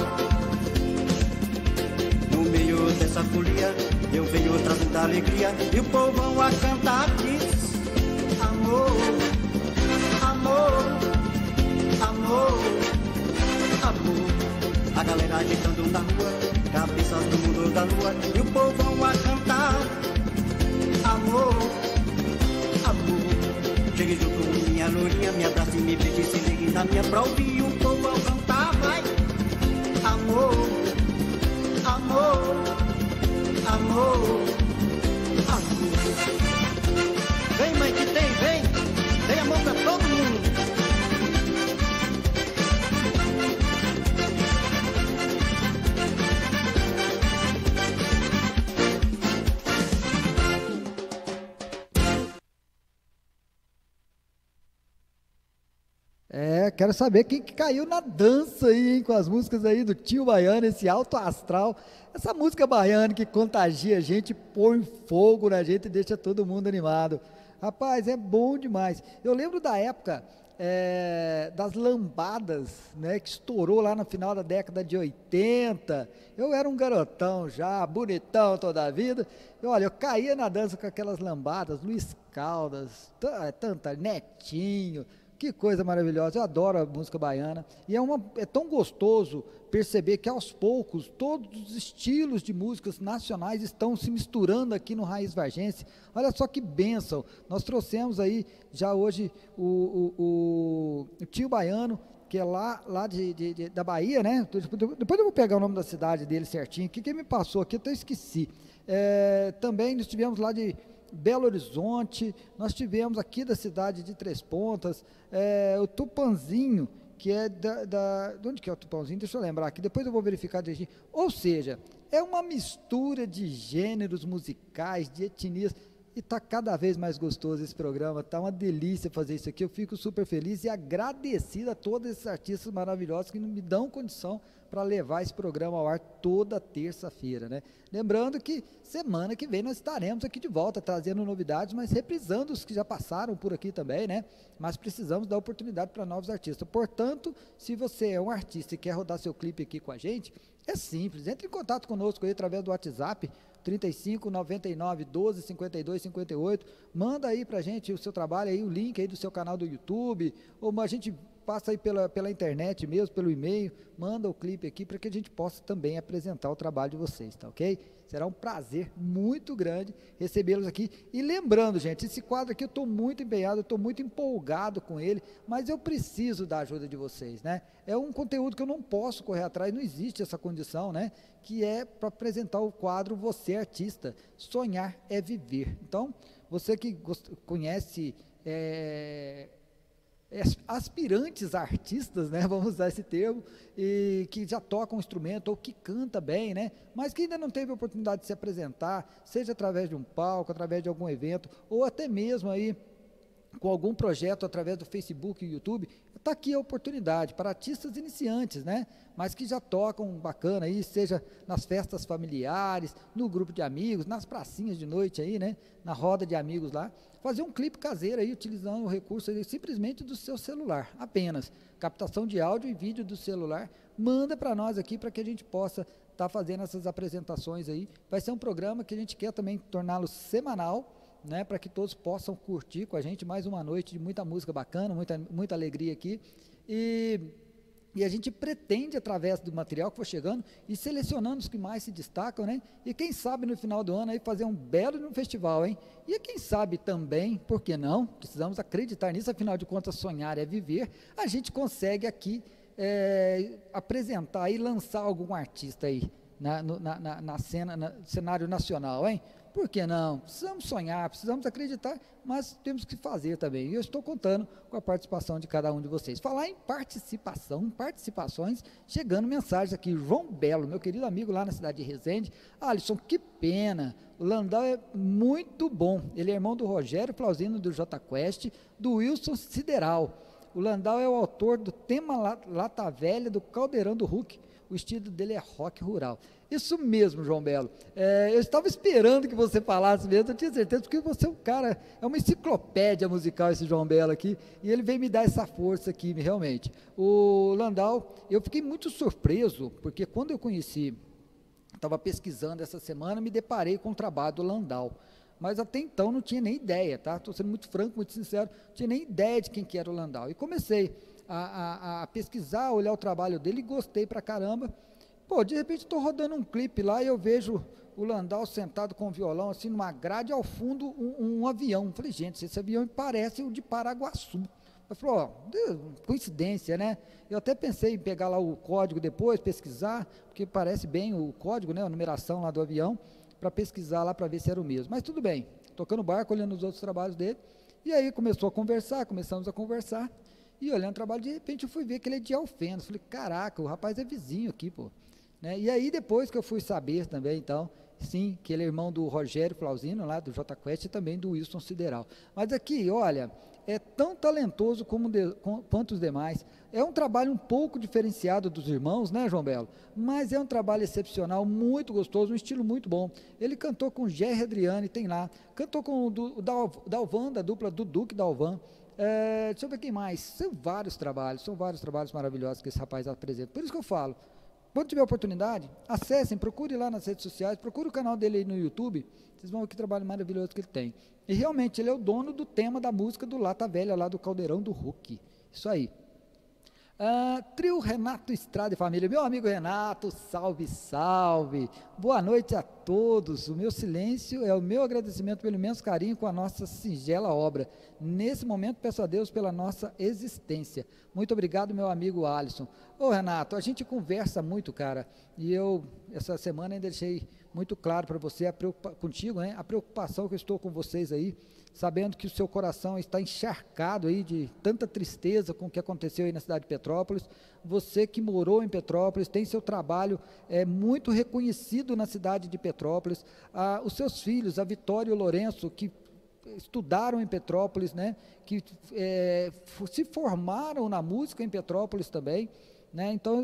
No meio dessa folia, eu venho trazendo alegria e o povão a cantar diz: amor, amor, amor, amor. A galera agitando na rua, cabeças do mundo da lua e o povão a cantar: amor, amor. Chegue junto, minha lourinha, me abraça e me beije, se ligue na minha pra ouvir o povão cantar, vai. Amor, amor, amor, amor. Vem, mãe, que tem, vem. Dei amor pra todo mundo. É, quero saber quem que caiu na dança aí, hein, com as músicas aí do Tio Baiano, esse alto astral, essa música baiana que contagia a gente, põe fogo na gente e deixa todo mundo animado. Rapaz, é bom demais. Eu lembro da época é, das lambadas, né, que estourou lá no final da década de oitenta. Eu era um garotão já, bonitão toda a vida. E olha, eu caía na dança com aquelas lambadas, Luiz Caldas, tanta, Netinho. Que coisa maravilhosa, eu adoro a música baiana e é, uma, é tão gostoso perceber que aos poucos todos os estilos de músicas nacionais estão se misturando aqui no Raiz Vargense. Olha só que bênção, nós trouxemos aí já hoje o, o, o, o Tio Baiano, que é lá, lá de, de, de, da Bahia, né? Depois eu vou pegar o nome da cidade dele certinho, o que, que me passou aqui, eu até esqueci. É, também nós tivemos lá de Belo Horizonte, nós tivemos aqui da cidade de Três Pontas, é, o Tupanzinho, que é da, da... De onde que é o Tupanzinho? Deixa eu lembrar aqui, depois eu vou verificar direitinho. Ou seja, é uma mistura de gêneros musicais, de etnias, e está cada vez mais gostoso esse programa, está uma delícia fazer isso aqui, eu fico super feliz e agradecido a todos esses artistas maravilhosos que me dão condição para levar esse programa ao ar toda terça-feira, né? Lembrando que semana que vem nós estaremos aqui de volta, trazendo novidades, mas reprisando os que já passaram por aqui também, né? Mas precisamos dar oportunidade para novos artistas. Portanto, se você é um artista e quer rodar seu clipe aqui com a gente, é simples, entre em contato conosco aí através do WhatsApp, trinta e cinco, noventa e nove, doze, cinquenta e dois, cinquenta e oito, manda aí pra gente o seu trabalho aí, o link aí do seu canal do YouTube, ou a gente passa aí pela, pela internet mesmo, pelo e-mail, manda o clipe aqui para que a gente possa também apresentar o trabalho de vocês, tá ok? Será um prazer muito grande recebê-los aqui. E lembrando, gente, esse quadro aqui eu estou muito empenhado, eu estou muito empolgado com ele, mas eu preciso da ajuda de vocês, né? É um conteúdo que eu não posso correr atrás, não existe essa condição, né? Que é para apresentar o quadro Você é Artista, Sonhar é Viver. Então, você que conhece... É, aspirantes artistas, né, vamos usar esse termo, e que já tocam um instrumento ou que canta bem, né, mas que ainda não teve a oportunidade de se apresentar, seja através de um palco, através de algum evento, ou até mesmo aí com algum projeto através do Facebook e YouTube, está aqui a oportunidade para artistas iniciantes, né, mas que já tocam bacana aí, seja nas festas familiares, no grupo de amigos, nas pracinhas de noite aí, né, na roda de amigos lá, fazer um clipe caseiro aí, utilizando o recurso aí, simplesmente do seu celular, apenas, captação de áudio e vídeo do celular, manda para nós aqui para que a gente possa estar fazendo essas apresentações aí. Vai ser um programa que a gente quer também torná-lo semanal, né, para que todos possam curtir com a gente mais uma noite de muita música bacana, muita, muita alegria aqui. E, e a gente pretende, através do material que for chegando, ir selecionando os que mais se destacam, né? E quem sabe no final do ano aí fazer um belo no festival, hein? E quem sabe também, por que não? Precisamos acreditar nisso, afinal de contas, sonhar é viver. A gente consegue aqui é, apresentar e lançar algum artista aí na, no, na, na, na cena, no cenário nacional, hein? Por que não? Precisamos sonhar, precisamos acreditar, mas temos que fazer também. E eu estou contando com a participação de cada um de vocês. Falar em participação, participações, chegando mensagens aqui. João Belo, meu querido amigo lá na cidade de Resende. Alisson, que pena. O Landau é muito bom. Ele é irmão do Rogério Flauzino do J Quest, do Wilson Sideral. O Landau é o autor do tema Lata Velha do Caldeirão do Hulk. O estilo dele é rock rural. Isso mesmo, João Belo. É, eu estava esperando que você falasse mesmo, eu tinha certeza, porque você é um cara, é uma enciclopédia musical esse João Belo aqui, e ele veio me dar essa força aqui, realmente. O Landau, eu fiquei muito surpreso, porque quando eu conheci, estava pesquisando essa semana, me deparei com o trabalho do Landau. Mas até então não tinha nem ideia, tá? Estou sendo muito franco, muito sincero, não tinha nem ideia de quem que era o Landau. E comecei a, a, a pesquisar, olhar o trabalho dele e gostei pra caramba. Pô, de repente estou rodando um clipe lá e eu vejo o Landau sentado com o violão, assim, numa grade, ao fundo um, um avião. Falei, gente, esse avião parece o de Paraguaçu. Eu falei, ó, coincidência, né? Eu até pensei em pegar lá o código depois, pesquisar, porque parece bem o código, né, a numeração lá do avião, para pesquisar lá para ver se era o mesmo. Mas tudo bem, tocando barco, olhando os outros trabalhos dele, e aí começou a conversar, começamos a conversar, e olhando o trabalho, de repente eu fui ver que ele é de Alfenas. Falei, caraca, o rapaz é vizinho aqui, pô. Né? E aí depois que eu fui saber também, então, sim, que ele é irmão do Rogério Flauzino, lá do J Quest, e também do Wilson Sideral. Mas aqui, olha, é tão talentoso como de, com, quanto os demais. É um trabalho um pouco diferenciado dos irmãos, né, João Belo? Mas é um trabalho excepcional, muito gostoso, um estilo muito bom. Ele cantou com o Jerry Adriani, tem lá. Cantou com o, do, o Dalvan, da dupla do Duque Dalvan. É, deixa eu ver quem mais. São vários trabalhos, são vários trabalhos maravilhosos que esse rapaz apresenta. Por isso que eu falo, quando tiver oportunidade, acessem, procure lá nas redes sociais, procure o canal dele aí no YouTube, vocês vão ver que trabalho maravilhoso que ele tem. E realmente, ele é o dono do tema da música do Lata Velha, lá do Caldeirão do Hulk. Isso aí. Ah, trio Renato Estrada e Família, meu amigo Renato, salve, salve, boa noite a todos. O meu silêncio é o meu agradecimento pelo imenso carinho com a nossa singela obra. Nesse momento peço a Deus pela nossa existência. Muito obrigado, meu amigo Alisson. Ô Renato, a gente conversa muito, cara, e eu essa semana ainda deixei muito claro para você, a preocupa, contigo, né, a preocupação que eu estou com vocês aí, sabendo que o seu coração está encharcado aí de tanta tristeza com o que aconteceu aí na cidade de Petrópolis. Você que morou em Petrópolis, tem seu trabalho é, muito reconhecido na cidade de Petrópolis. Ah, os seus filhos, a Vitória e o Lourenço, que estudaram em Petrópolis, né, que é, se formaram na música em Petrópolis também, né, então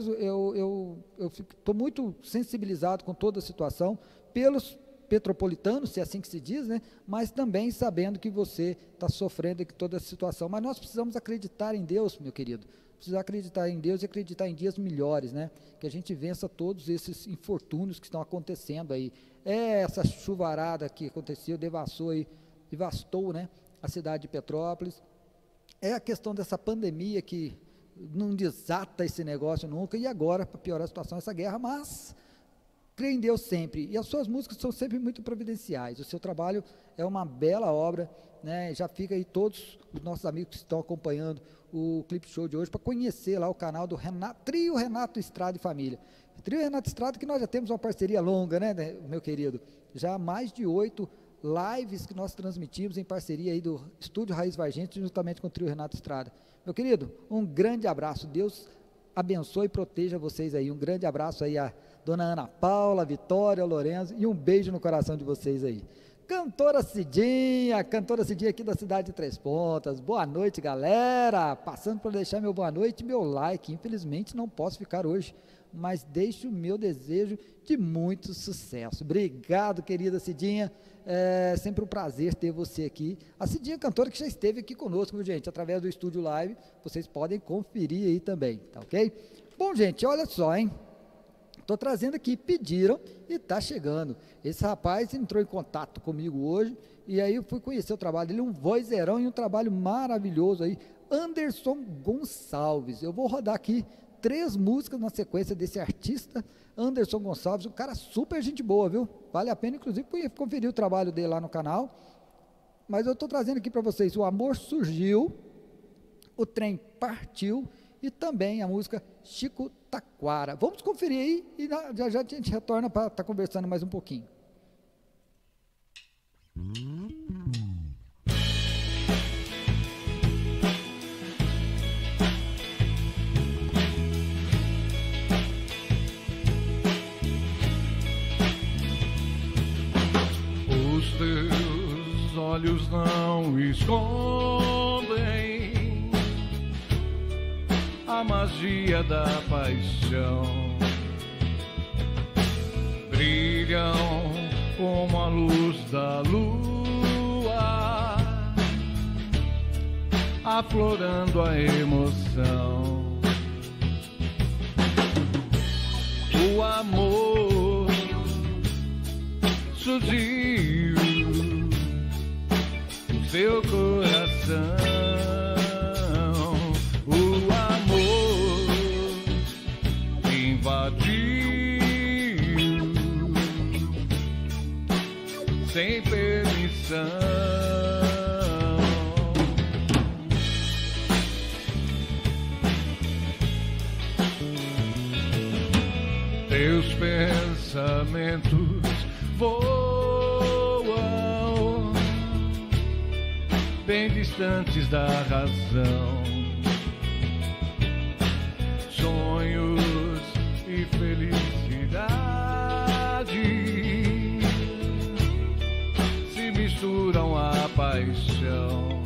eu estou muito sensibilizado com toda a situação, pelos petropolitanos, se é assim que se diz, né? Mas também sabendo que você está sofrendo com toda essa situação. Mas nós precisamos acreditar em Deus, meu querido. Precisamos acreditar em Deus e acreditar em dias melhores, né? Que a gente vença todos esses infortúnios que estão acontecendo aí. É essa chuvarada que aconteceu, devassou aí, devastou, né, a cidade de Petrópolis. É a questão dessa pandemia que não desata esse negócio nunca. E agora, para piorar a situação, essa guerra, mas crê em Deus sempre, e as suas músicas são sempre muito providenciais, o seu trabalho é uma bela obra, né? Já fica aí todos os nossos amigos que estão acompanhando o Clip Show de hoje, para conhecer lá o canal do Renato, Trio Renato Estrada e Família, Trio Renato Estrada, que nós já temos uma parceria longa, né, meu querido, já mais de oito lives que nós transmitimos em parceria aí do Estúdio Raiz Vargente, juntamente com o Trio Renato Estrada. Meu querido, um grande abraço, Deus abençoe e proteja vocês aí, um grande abraço aí a Dona Ana Paula, Vitória, Lourenço, e um beijo no coração de vocês aí. Cantora Cidinha, cantora Cidinha aqui da cidade de Três Pontas, boa noite, galera, passando para deixar meu boa noite e meu like, infelizmente não posso ficar hoje, mas deixo o meu desejo de muito sucesso. Obrigado, querida Cidinha, é sempre um prazer ter você aqui. A Cidinha é cantora que já esteve aqui conosco, viu, gente, através do Estúdio Live, vocês podem conferir aí também, tá ok? Bom, gente, olha só, hein, estou trazendo aqui, pediram e está chegando. Esse rapaz entrou em contato comigo hoje e aí eu fui conhecer o trabalho dele, um vozeirão e um trabalho maravilhoso aí, Anderson Gonçalves. Eu vou rodar aqui três músicas na sequência desse artista, Anderson Gonçalves, um cara super gente boa, viu? Vale a pena, inclusive, conferir o trabalho dele lá no canal. Mas eu estou trazendo aqui para vocês O Amor Surgiu, O Trem Partiu e também a música Chico Taquara. Vamos conferir aí e já já a gente retorna para estar tá conversando mais um pouquinho. Os teus olhos não escondem a magia da paixão, brilham como a luz da lua, aflorando a emoção. O amor surgiu no seu coração. O amor invadiu sem permissão. Teus pensamentos voam bem distantes da razão. Sonhos e felicidade se misturam à paixão.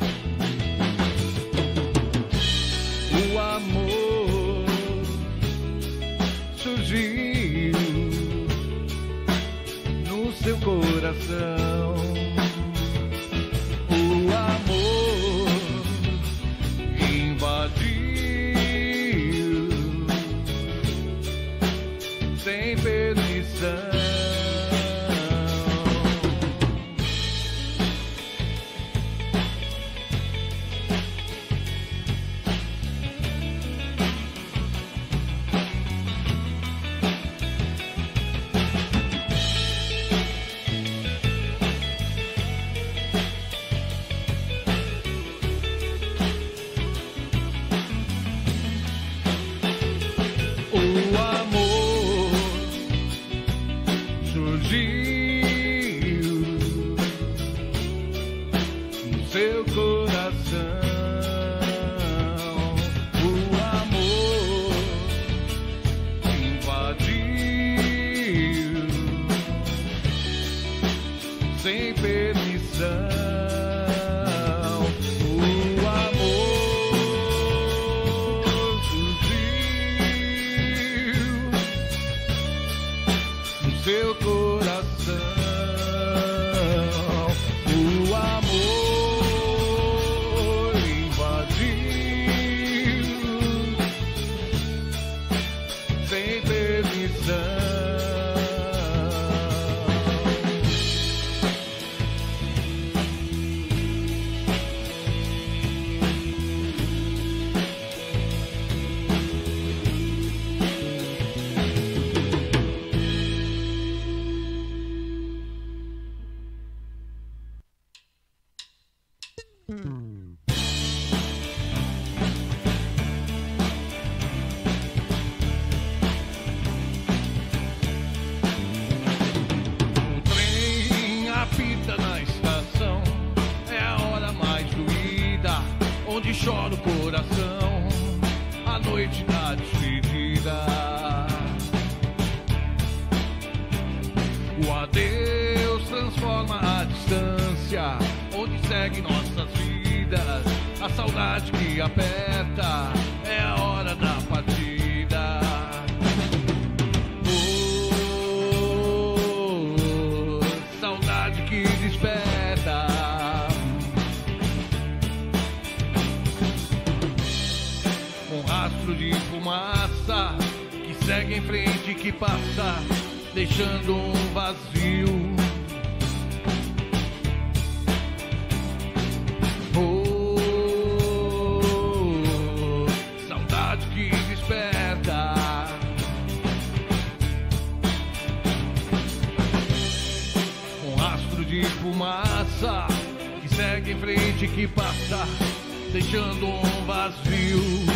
O amor surgiu no seu coração. O amor invadiu sem permissão. Chora o coração, a noite da despedida. O adeus transforma a distância, onde segue nossas vidas. A saudade que aperta é a hora da partida. Oh, saudade que desperta. De fumaça que segue em frente, que passa, deixando um vazio. Oh, saudade que desperta. Um rastro de fumaça que segue em frente, que passa, deixando um vazio.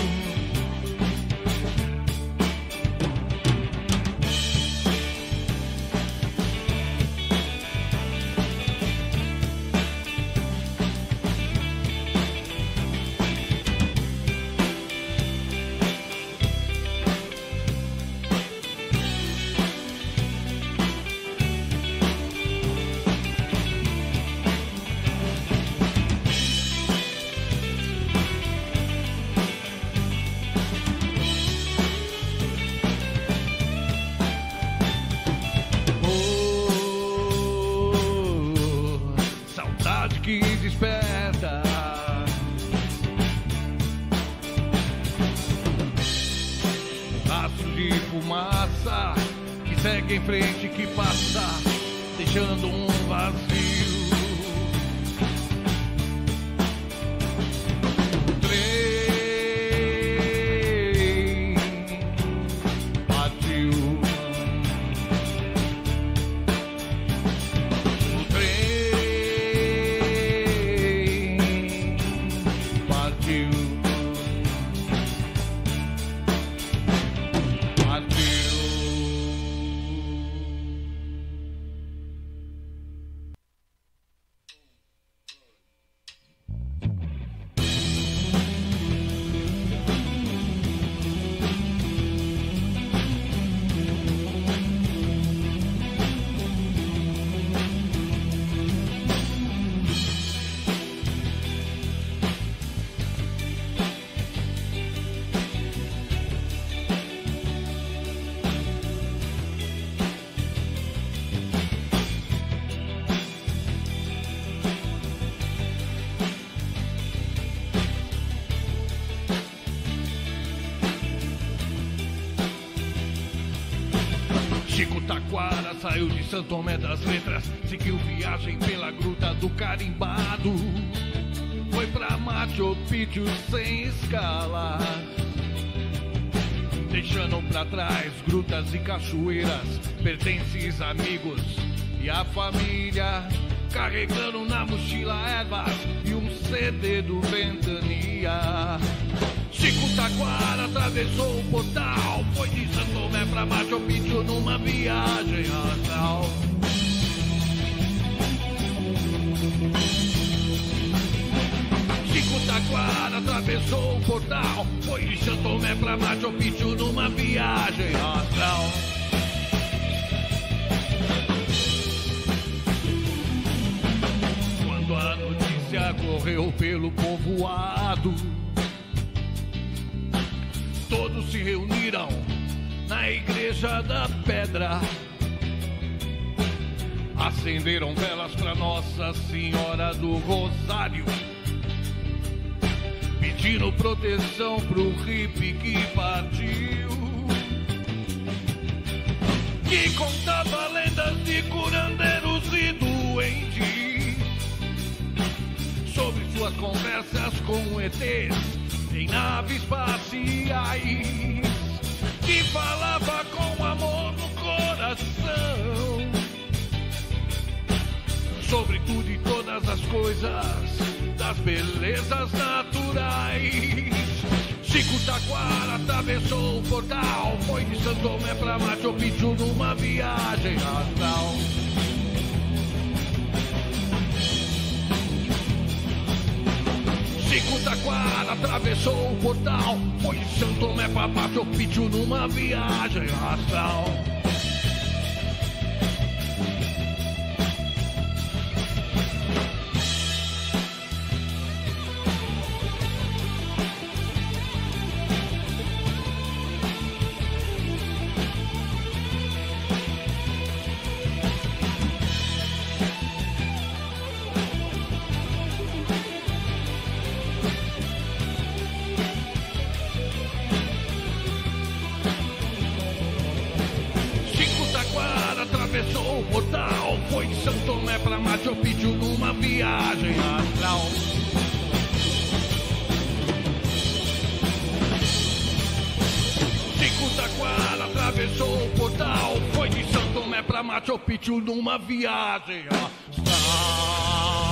Que desperta. Um rastro de fumaça que segue em frente, que passa, deixando um vazio. O trem partiu. O trem Chico Taquara saiu de Santo Tomé das Letras, seguiu viagem pela Gruta do Carimbado, foi pra Machu Picchu sem escala, deixando pra trás grutas e cachoeiras, pertences, amigos e a família, carregando na mochila ervas e um C D do Ventania. Chico Taquara atravessou o portal, foi de Santo Tomé pra Machu Picchu numa viagem astral. Chico Taquara atravessou o portal, foi de Santo Tomé pra Machu Picchu numa viagem astral. Quando a notícia correu pelo povoado, todos se reuniram na Igreja da Pedra, acenderam velas pra Nossa Senhora do Rosário, pedindo proteção pro hippie que partiu, que contava lendas de curandeiros e doentes, sobre suas conversas com E Tês em naves espaciais, que falava com amor no coração, sobre tudo e todas as coisas, das belezas naturais. Chico Taquara atravessou o portal, foi de Santo Tomé pra Machu Picchu numa viagem astral. Chico Taquara atravessou o portal, foi de Santo Tomé pra Machu Picchu numa viagem astral. é pra Machu Picchu numa viagem astral. Chico Taquara atravessou o portal, foi de São Tomé pra Machu Picchu numa viagem astral.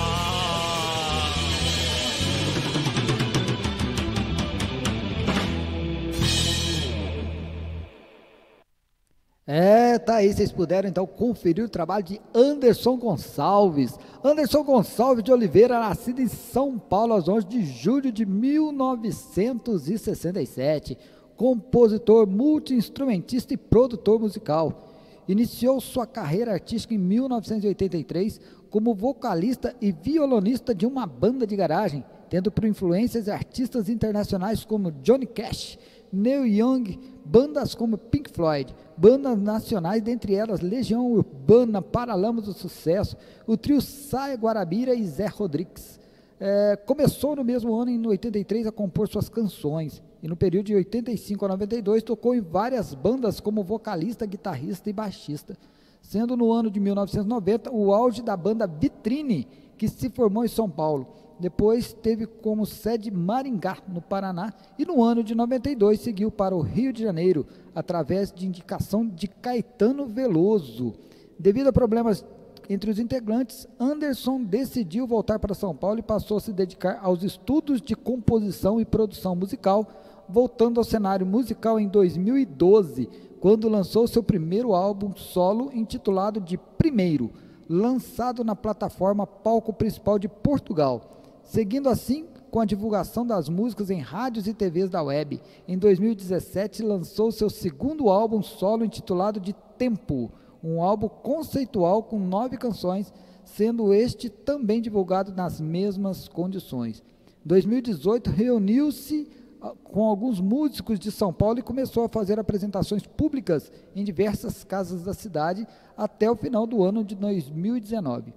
É, tá aí, vocês puderam então conferir o trabalho de Anderson Gonçalves. Anderson Gonçalves de Oliveira, nascido em São Paulo, aos onze de julho de mil novecentos e sessenta e sete, compositor, multi-instrumentista e produtor musical. Iniciou sua carreira artística em mil novecentos e oitenta e três como vocalista e violonista de uma banda de garagem, tendo por influências artistas internacionais como Johnny Cash, Neil Young, bandas como Pink Floyd, bandas nacionais, dentre elas Legião Urbana, Paralamas do Sucesso, o trio Saia Guarabira e Zé Rodrigues. É, começou no mesmo ano, em oitenta e três, a compor suas canções, e no período de oitenta e cinco a noventa e dois tocou em várias bandas como vocalista, guitarrista e baixista, sendo no ano de mil novecentos e noventa o auge da banda Vitrine, que se formou em São Paulo. Depois teve como sede Maringá, no Paraná, e no ano de noventa e dois seguiu para o Rio de Janeiro, através de indicação de Caetano Veloso. Devido a problemas entre os integrantes, Anderson decidiu voltar para São Paulo e passou a se dedicar aos estudos de composição e produção musical, voltando ao cenário musical em dois mil e doze, quando lançou seu primeiro álbum solo intitulado de Primeiro, lançado na plataforma Palco Principal de Portugal. Seguindo assim com a divulgação das músicas em rádios e T Vs da web. Em dois mil e dezessete lançou seu segundo álbum solo intitulado de Tempo, um álbum conceitual com nove canções, sendo este também divulgado nas mesmas condições. Em dois mil e dezoito reuniu-se com alguns músicos de São Paulo e começou a fazer apresentações públicas em diversas casas da cidade até o final do ano de dois mil e dezenove.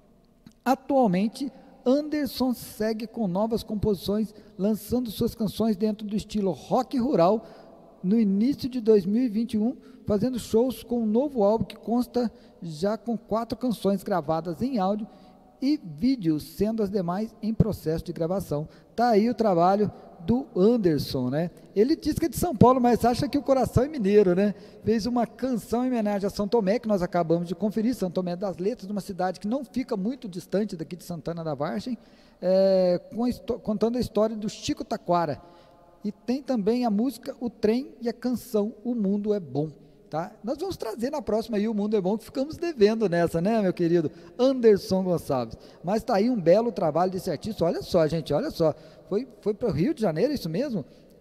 Atualmente, Anderson segue com novas composições, lançando suas canções dentro do estilo rock rural no início de dois mil e vinte e um, fazendo shows com um novo álbum que consta já com quatro canções gravadas em áudio e vídeos, sendo as demais em processo de gravação. Tá aí o trabalho do Anderson, né? Ele diz que é de São Paulo, mas acha que o coração é mineiro, né? Fez uma canção em homenagem a São Tomé, que nós acabamos de conferir, São Tomé das Letras, uma cidade que não fica muito distante daqui de Santana da Vargem, é, com a, contando a história do Chico Taquara. E tem também a música O Trem e a canção O Mundo é Bom. Tá? Nós vamos trazer na próxima aí O Mundo é Bom, que ficamos devendo nessa, né, meu querido Anderson Gonçalves. Mas tá aí um belo trabalho desse artista. Olha só, gente, olha só. Foi, foi para o Rio de Janeiro, isso mesmo?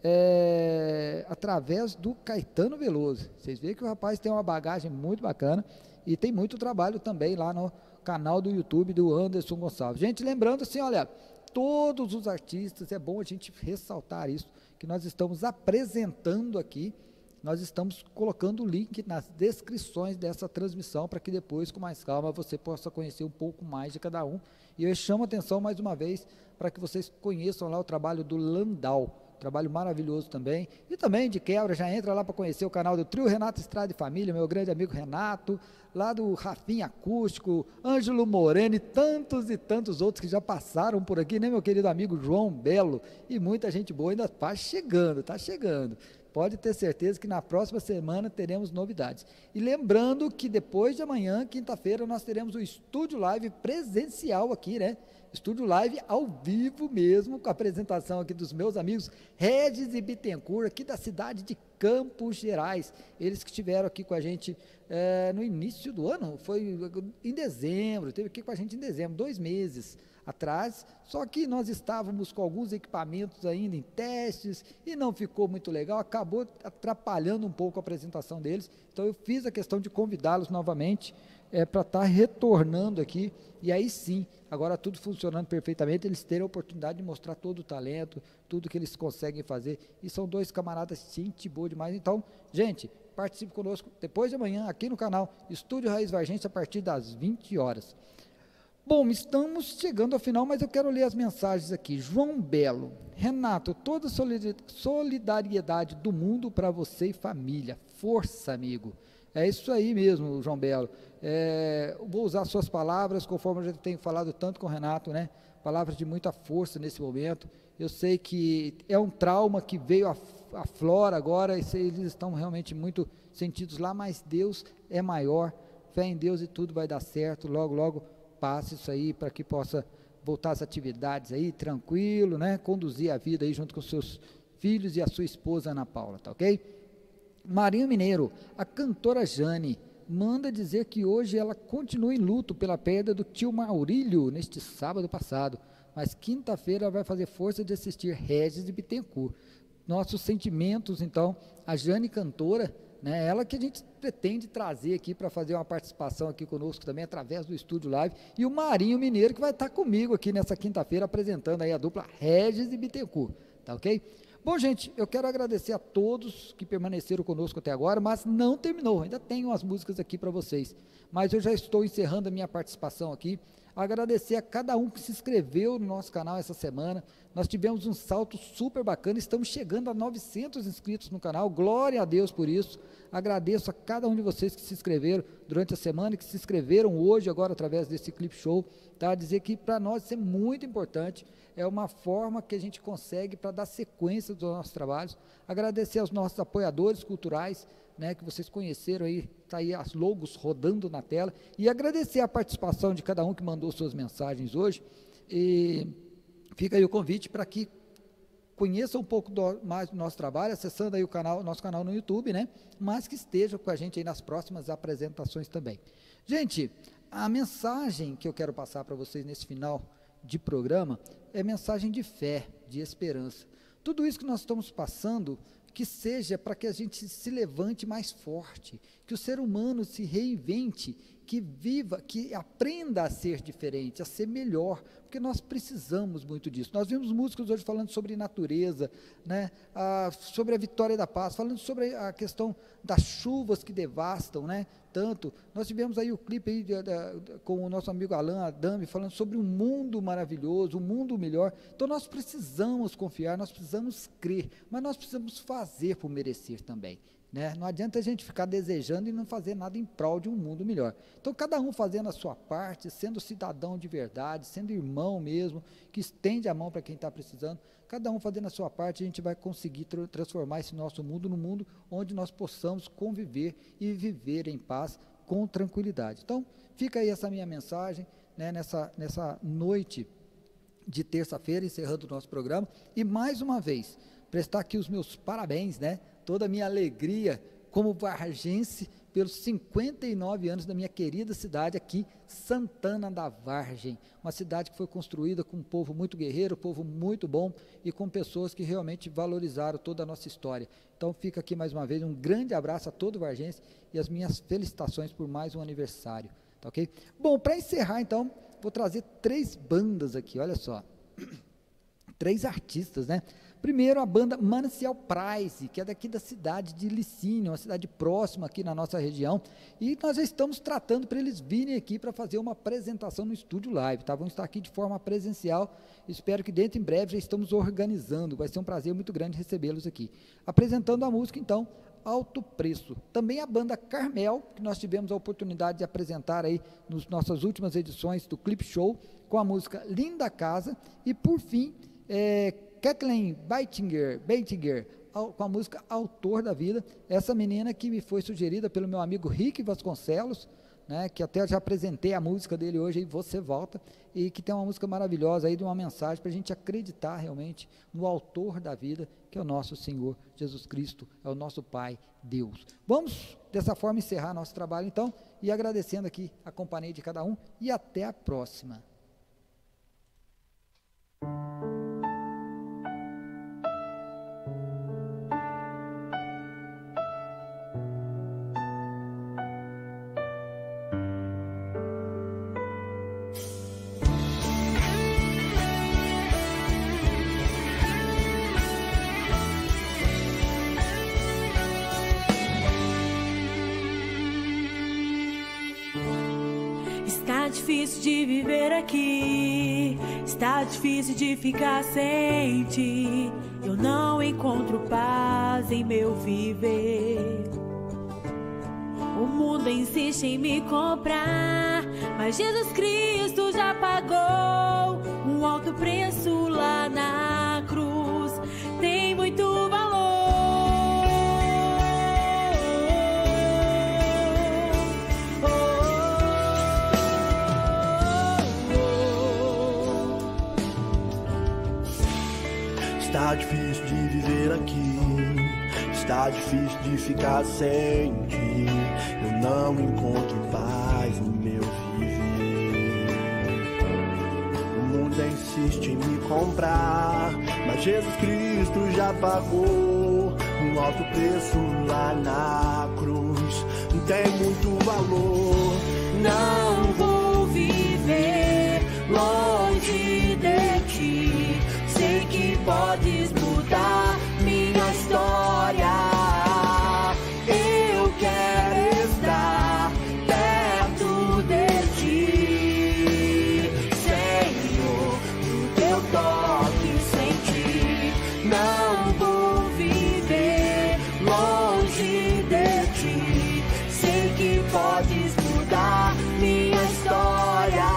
É, através do Caetano Veloso. Vocês veem que o rapaz tem uma bagagem muito bacana e tem muito trabalho também lá no canal do YouTube do Anderson Gonçalves. Gente, lembrando assim, olha, todos os artistas, é bom a gente ressaltar isso, que nós estamos apresentando aqui. Nós estamos colocando o link nas descrições dessa transmissão para que depois, com mais calma, você possa conhecer um pouco mais de cada um. E eu chamo a atenção mais uma vez para que vocês conheçam lá o trabalho do Landau, trabalho maravilhoso também. E também, de quebra, já entra lá para conhecer o canal do Trio Renato Estrada e Família, meu grande amigo Renato, lá do Rafinha Acústico, Ângelo Moreno e tantos e tantos outros que já passaram por aqui, né, meu querido amigo João Belo? E muita gente boa ainda está chegando, está chegando. Pode ter certeza que na próxima semana teremos novidades. E lembrando que depois de amanhã, quinta-feira, nós teremos o Estúdio Live presencial aqui, né? Estúdio Live ao vivo mesmo, com a apresentação aqui dos meus amigos Regis e Bittencourt, aqui da cidade de Campos Gerais. Eles que estiveram aqui com a gente é, no início do ano, foi em dezembro, esteve aqui com a gente em dezembro, dois meses atrás, só que nós estávamos com alguns equipamentos ainda em testes e não ficou muito legal, acabou atrapalhando um pouco a apresentação deles, então eu fiz a questão de convidá-los novamente é, para estar tá retornando aqui, e aí sim, agora tudo funcionando perfeitamente, eles terem a oportunidade de mostrar todo o talento, tudo que eles conseguem fazer, e são dois camaradas, gente boa demais. Então, gente, participe conosco depois de amanhã aqui no canal Estúdio Raiz Vargense a partir das vinte horas. Bom, estamos chegando ao final, mas eu quero ler as mensagens aqui. João Belo, Renato, toda a solidariedade do mundo para você e família. Força, amigo. É isso aí mesmo, João Belo. É, vou usar suas palavras, conforme eu já tenho falado tanto com o Renato, né? Palavras de muita força nesse momento. Eu sei que é um trauma que veio à, à flora agora, e eles estão realmente muito sentidos lá, mas Deus é maior, fé em Deus e tudo vai dar certo, logo, logo passe isso aí, para que possa voltar às atividades aí, tranquilo, né? Conduzir a vida aí junto com seus filhos e a sua esposa Ana Paula, tá ok? Marinho Mineiro, a cantora Jane, manda dizer que hoje ela continua em luto pela perda do tio Maurílio, neste sábado passado, mas quinta-feira ela vai fazer força de assistir Regis e Bittencourt. Nossos sentimentos, então, a Jane cantora, né, ela que a gente pretende trazer aqui para fazer uma participação aqui conosco também, através do Estúdio Live, e o Marinho Mineiro, que vai estar comigo aqui nessa quinta-feira, apresentando aí a dupla Regis e Bittencourt, tá ok? Bom, gente, eu quero agradecer a todos que permaneceram conosco até agora, mas não terminou, ainda tenho umas músicas aqui para vocês, mas eu já estou encerrando a minha participação aqui. Agradecer a cada um que se inscreveu no nosso canal essa semana. Nós tivemos um salto super bacana, estamos chegando a novecentos inscritos no canal, glória a Deus por isso. Agradeço a cada um de vocês que se inscreveram durante a semana e que se inscreveram hoje agora através desse Clip Show, tá? Dizer que para nós isso é muito importante, é uma forma que a gente consegue para dar sequência dos nossos trabalhos. Agradecer aos nossos apoiadores culturais, né, que vocês conheceram aí, tá aí as logos rodando na tela, e agradecer a participação de cada um que mandou suas mensagens hoje, e fica aí o convite para que conheçam um pouco do, mais do nosso trabalho, acessando aí o canal, nosso canal no YouTube, né, mas que estejam com a gente aí nas próximas apresentações também. Gente, a mensagem que eu quero passar para vocês nesse final de programa é mensagem de fé, de esperança. Tudo isso que nós estamos passando, que seja para que a gente se levante mais forte, que o ser humano se reinvente, que viva, que aprenda a ser diferente, a ser melhor, porque nós precisamos muito disso. Nós vimos músicos hoje falando sobre natureza, né, a, sobre a vitória da paz, falando sobre a questão das chuvas que devastam, né, tanto. Nós tivemos aí o clipe aí de, de, de, com o nosso amigo Alan Adame, falando sobre um mundo maravilhoso, um mundo melhor. Então nós precisamos confiar, nós precisamos crer, mas nós precisamos fazer por merecer também. Né? Não adianta a gente ficar desejando e não fazer nada em prol de um mundo melhor. Então, cada um fazendo a sua parte, sendo cidadão de verdade, sendo irmão mesmo, que estende a mão para quem está precisando, cada um fazendo a sua parte, a gente vai conseguir tra- transformar esse nosso mundo num mundo onde nós possamos conviver e viver em paz, com tranquilidade. Então, fica aí essa minha mensagem, né, nessa, nessa noite de terça-feira, encerrando o nosso programa, e mais uma vez, prestar aqui os meus parabéns, né, toda a minha alegria como vargense pelos cinquenta e nove anos da minha querida cidade aqui, Santana da Vargem, uma cidade que foi construída com um povo muito guerreiro, um povo muito bom e com pessoas que realmente valorizaram toda a nossa história. Então fica aqui mais uma vez um grande abraço a todo vargense e as minhas felicitações por mais um aniversário, tá ok? Bom, para encerrar então, vou trazer três bandas aqui, olha só, três artistas, né? Primeiro, a banda Manancial Price, que é daqui da cidade de Licínio, uma cidade próxima aqui na nossa região, e nós já estamos tratando para eles virem aqui para fazer uma apresentação no Estúdio Live, tá? Vão estar aqui de forma presencial, espero que dentro em breve já estamos organizando, vai ser um prazer muito grande recebê-los aqui. Apresentando a música, então, Alto Preço. Também a banda Carmel, que nós tivemos a oportunidade de apresentar aí nas nossas últimas edições do Clip Show, com a música Linda Casa, e por fim, é, Kathleen Beitinger, Beitinger, com a música Autor da Vida, essa menina que me foi sugerida pelo meu amigo Rick Vasconcelos, né, que até já apresentei a música dele hoje, aí Você Volta, e que tem uma música maravilhosa aí, de uma mensagem para a gente acreditar realmente no autor da vida, que é o nosso Senhor Jesus Cristo, é o nosso Pai Deus. Vamos dessa forma encerrar nosso trabalho então, e agradecendo aqui a companhia de cada um, e até a próxima. Está difícil de viver aqui, está difícil de ficar sem ti. Eu não encontro paz em meu viver. O mundo insiste em me comprar, mas Jesus Cristo já pagou um alto preço lá na cruz. Tem muito valor. Está difícil de viver aqui, está difícil de ficar sem ti. Eu não encontro paz no meu viver. O mundo insiste em me comprar, mas Jesus Cristo já pagou um alto preço lá na cruz. Tem muito valor. Não vou viver longe de ti. Sei que podes mudar minha história. Eu quero estar perto de ti, Senhor. O teu toque sentir. Não vou viver longe de ti. Sei que podes mudar minha história.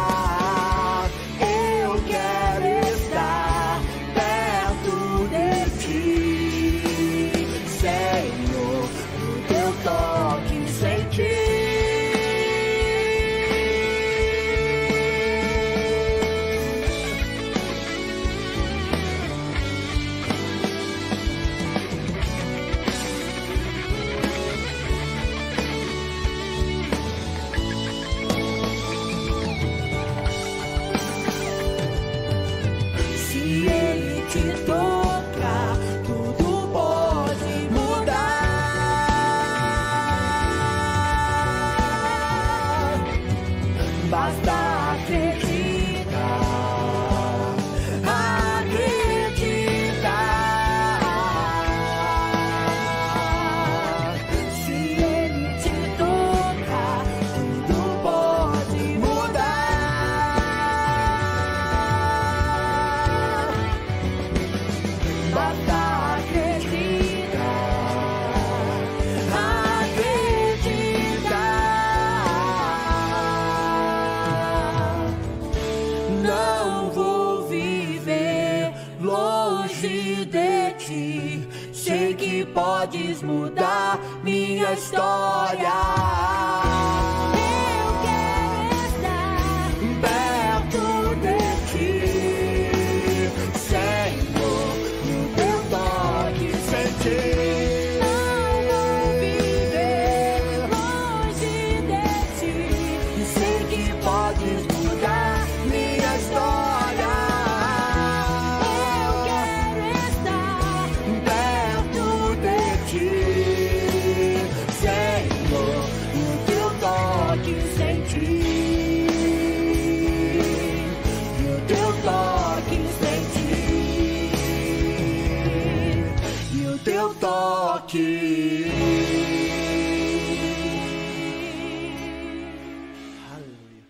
Eu quero estar perto de ti, Senhor, o teu toque sentir. Se ele te tocar, tudo pode mudar. Basta acreditar, acreditar. Se ele te tocar, tudo pode mudar. Basta acreditar, acreditar. Não vou viver longe de ti. Sei que podes mudar minha história. Eu quero estar perto de ti, Senhor, o teu toque sentir. Não vou viver longe de ti. Sei que podes mudar minha história. Eu quero estar perto de ti, Senhor, o teu toque sentir. E o teu toque sentir. E o teu toque. Aleluia.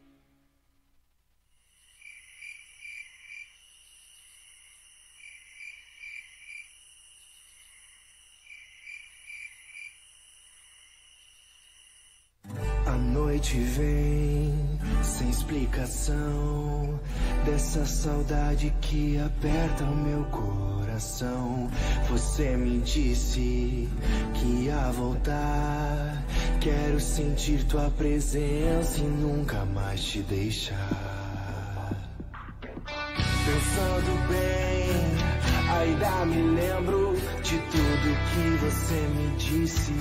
A noite vem sem explicação, dessa saudade que aperta o meu coração. Você me disse que ia voltar. Quero sentir tua presença e nunca mais te deixar. Pensando bem, ainda me lembro de tudo que você me disse.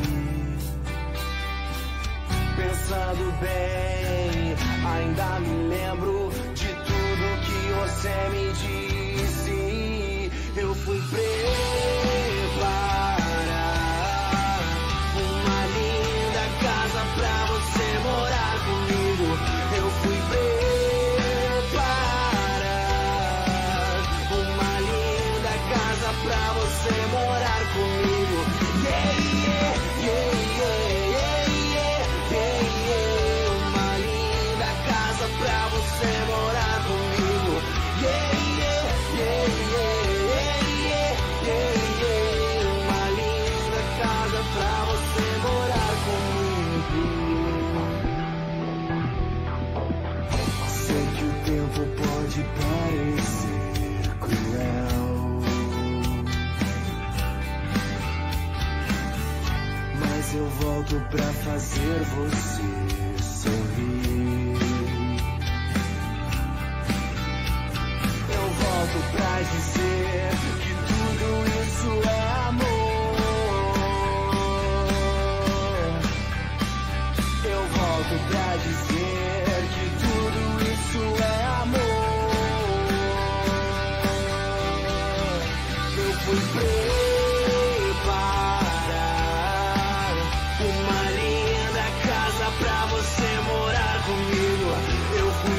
Pensando bem, ainda me lembro de tudo que você me disse. Eu fui preparar uma linda casa pra você morar comigo. Eu fui preparar uma linda casa pra você morar comigo. Yeah, yeah, yeah, yeah, yeah, yeah, yeah. Uma linda casa pra você morar comigo. Yeah, yeah, yeah, yeah, yeah, yeah, yeah. vezes eu volto pra fazer você sorrir. Eu volto pra dizer que tudo isso é amor. Eu volto pra dizer que tudo isso é amor. Eu fui preparar uma linda casa pra você morar comigo. Eu fui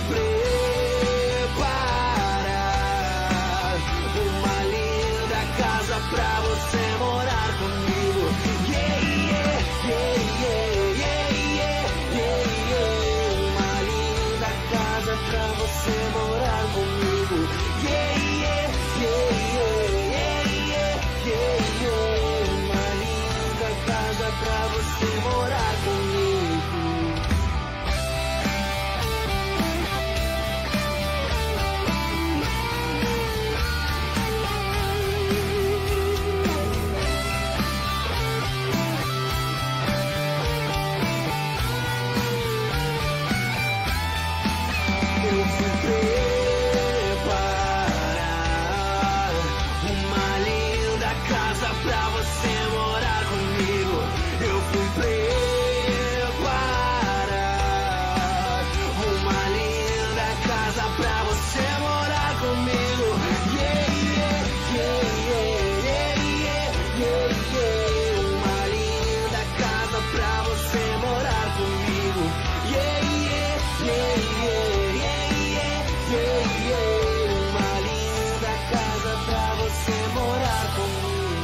preparar uma linda casa pra você morar comigo. Yeah, yeah, yeah, yeah, yeah, yeah, yeah, yeah. Uma linda casa pra você morar comigo. Yeah, yeah, yeah, yeah, yeah, yeah, yeah, yeah. Uma linda casa pra você morar comigo. Eu fui preparar uma linda casa pra você morar comigo. Eu fui preparar uma linda casa pra você morar comigo. Yeah, yeah, yeah, yeah, yeah, yeah, yeah, yeah. Uma linda casa pra você morar comigo. Yeah, yeah, yeah, yeah, yeah, yeah, yeah, yeah. Uma linda casa pra você morar comigo.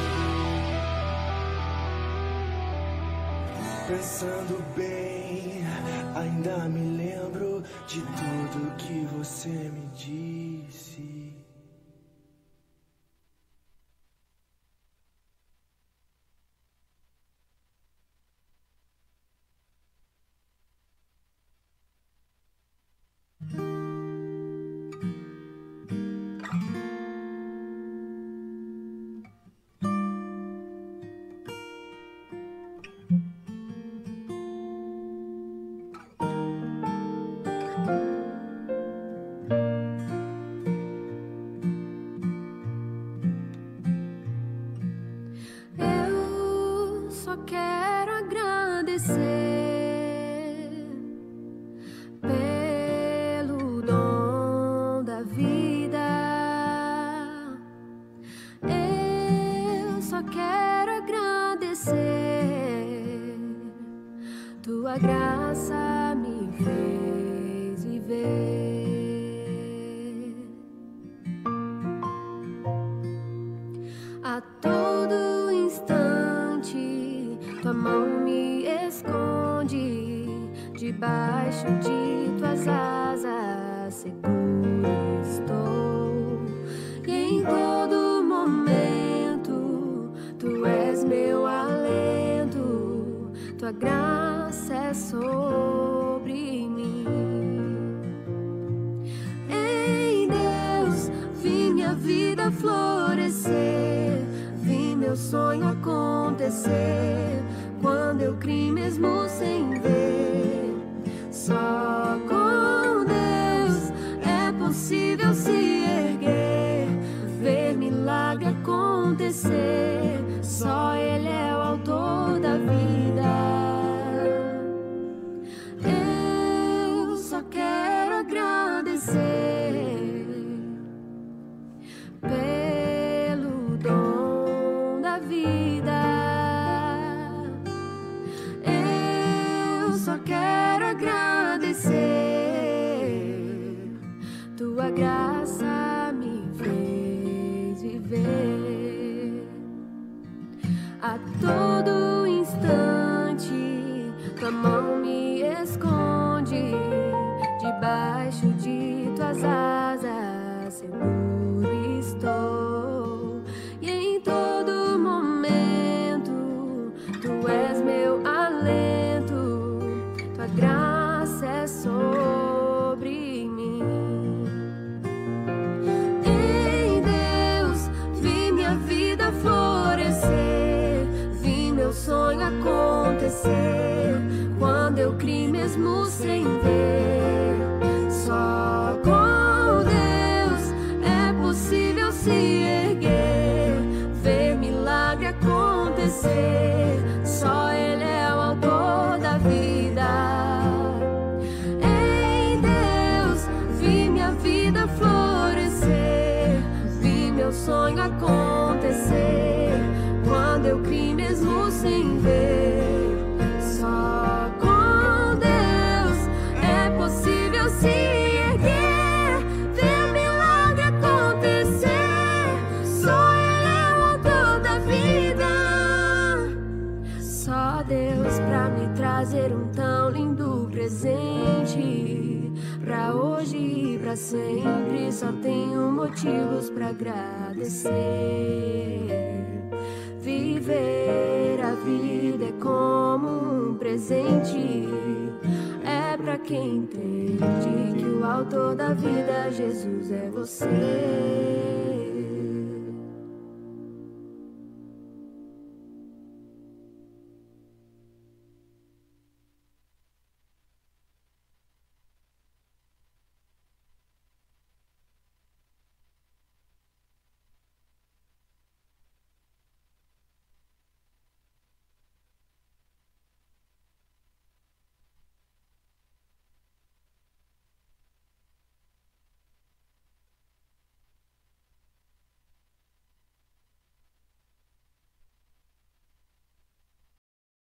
Pensando bem, ainda me lembro de tudo que você me disse. Eu só quero agradecer pelo dom da vida. Eu só quero agradecer. Tua graça me fez viver. A todo instante tua mão me esconde, debaixo de tuas asas seguro estou. E em todo momento tu és meu alento, tua graça é sobre mim. Em Deus vi minha vida florescer, vi meu sonho acontecer. Quando eu criei mesmo sem ver, só com Deus é possível se erguer, ver milagre acontecer. Só Ele é o autor da vida. Eu só quero agradecer pelo dom da vida. Eu só quero agradecer. Tua graça me fez viver. A todo instante tua mão me esconde, debaixo de tuas asas seguro estou. E em todo momento tu és meu alento, tua graça é sobre mim. Em Deus vi minha vida florescer, vi meu sonho acontecer. acontecer quando eu criei mesmo sem ver. Só com Deus é possível se erguer, ver milagre acontecer. Só Ele é o autor da vida. Em Deus vi minha vida florescer, vi meu sonho acontecer quando eu criei mesmo sem ver. Só com Deus é possível se erguer, ver milagre acontecer. Só Ele é o autor da vida. Só Deus pra me trazer um tão lindo presente, pra hoje e pra sempre. Só tenho motivos pra agradecer. Viver a vida é como um presente, é pra quem entende que o autor da vida, Jesus, é você.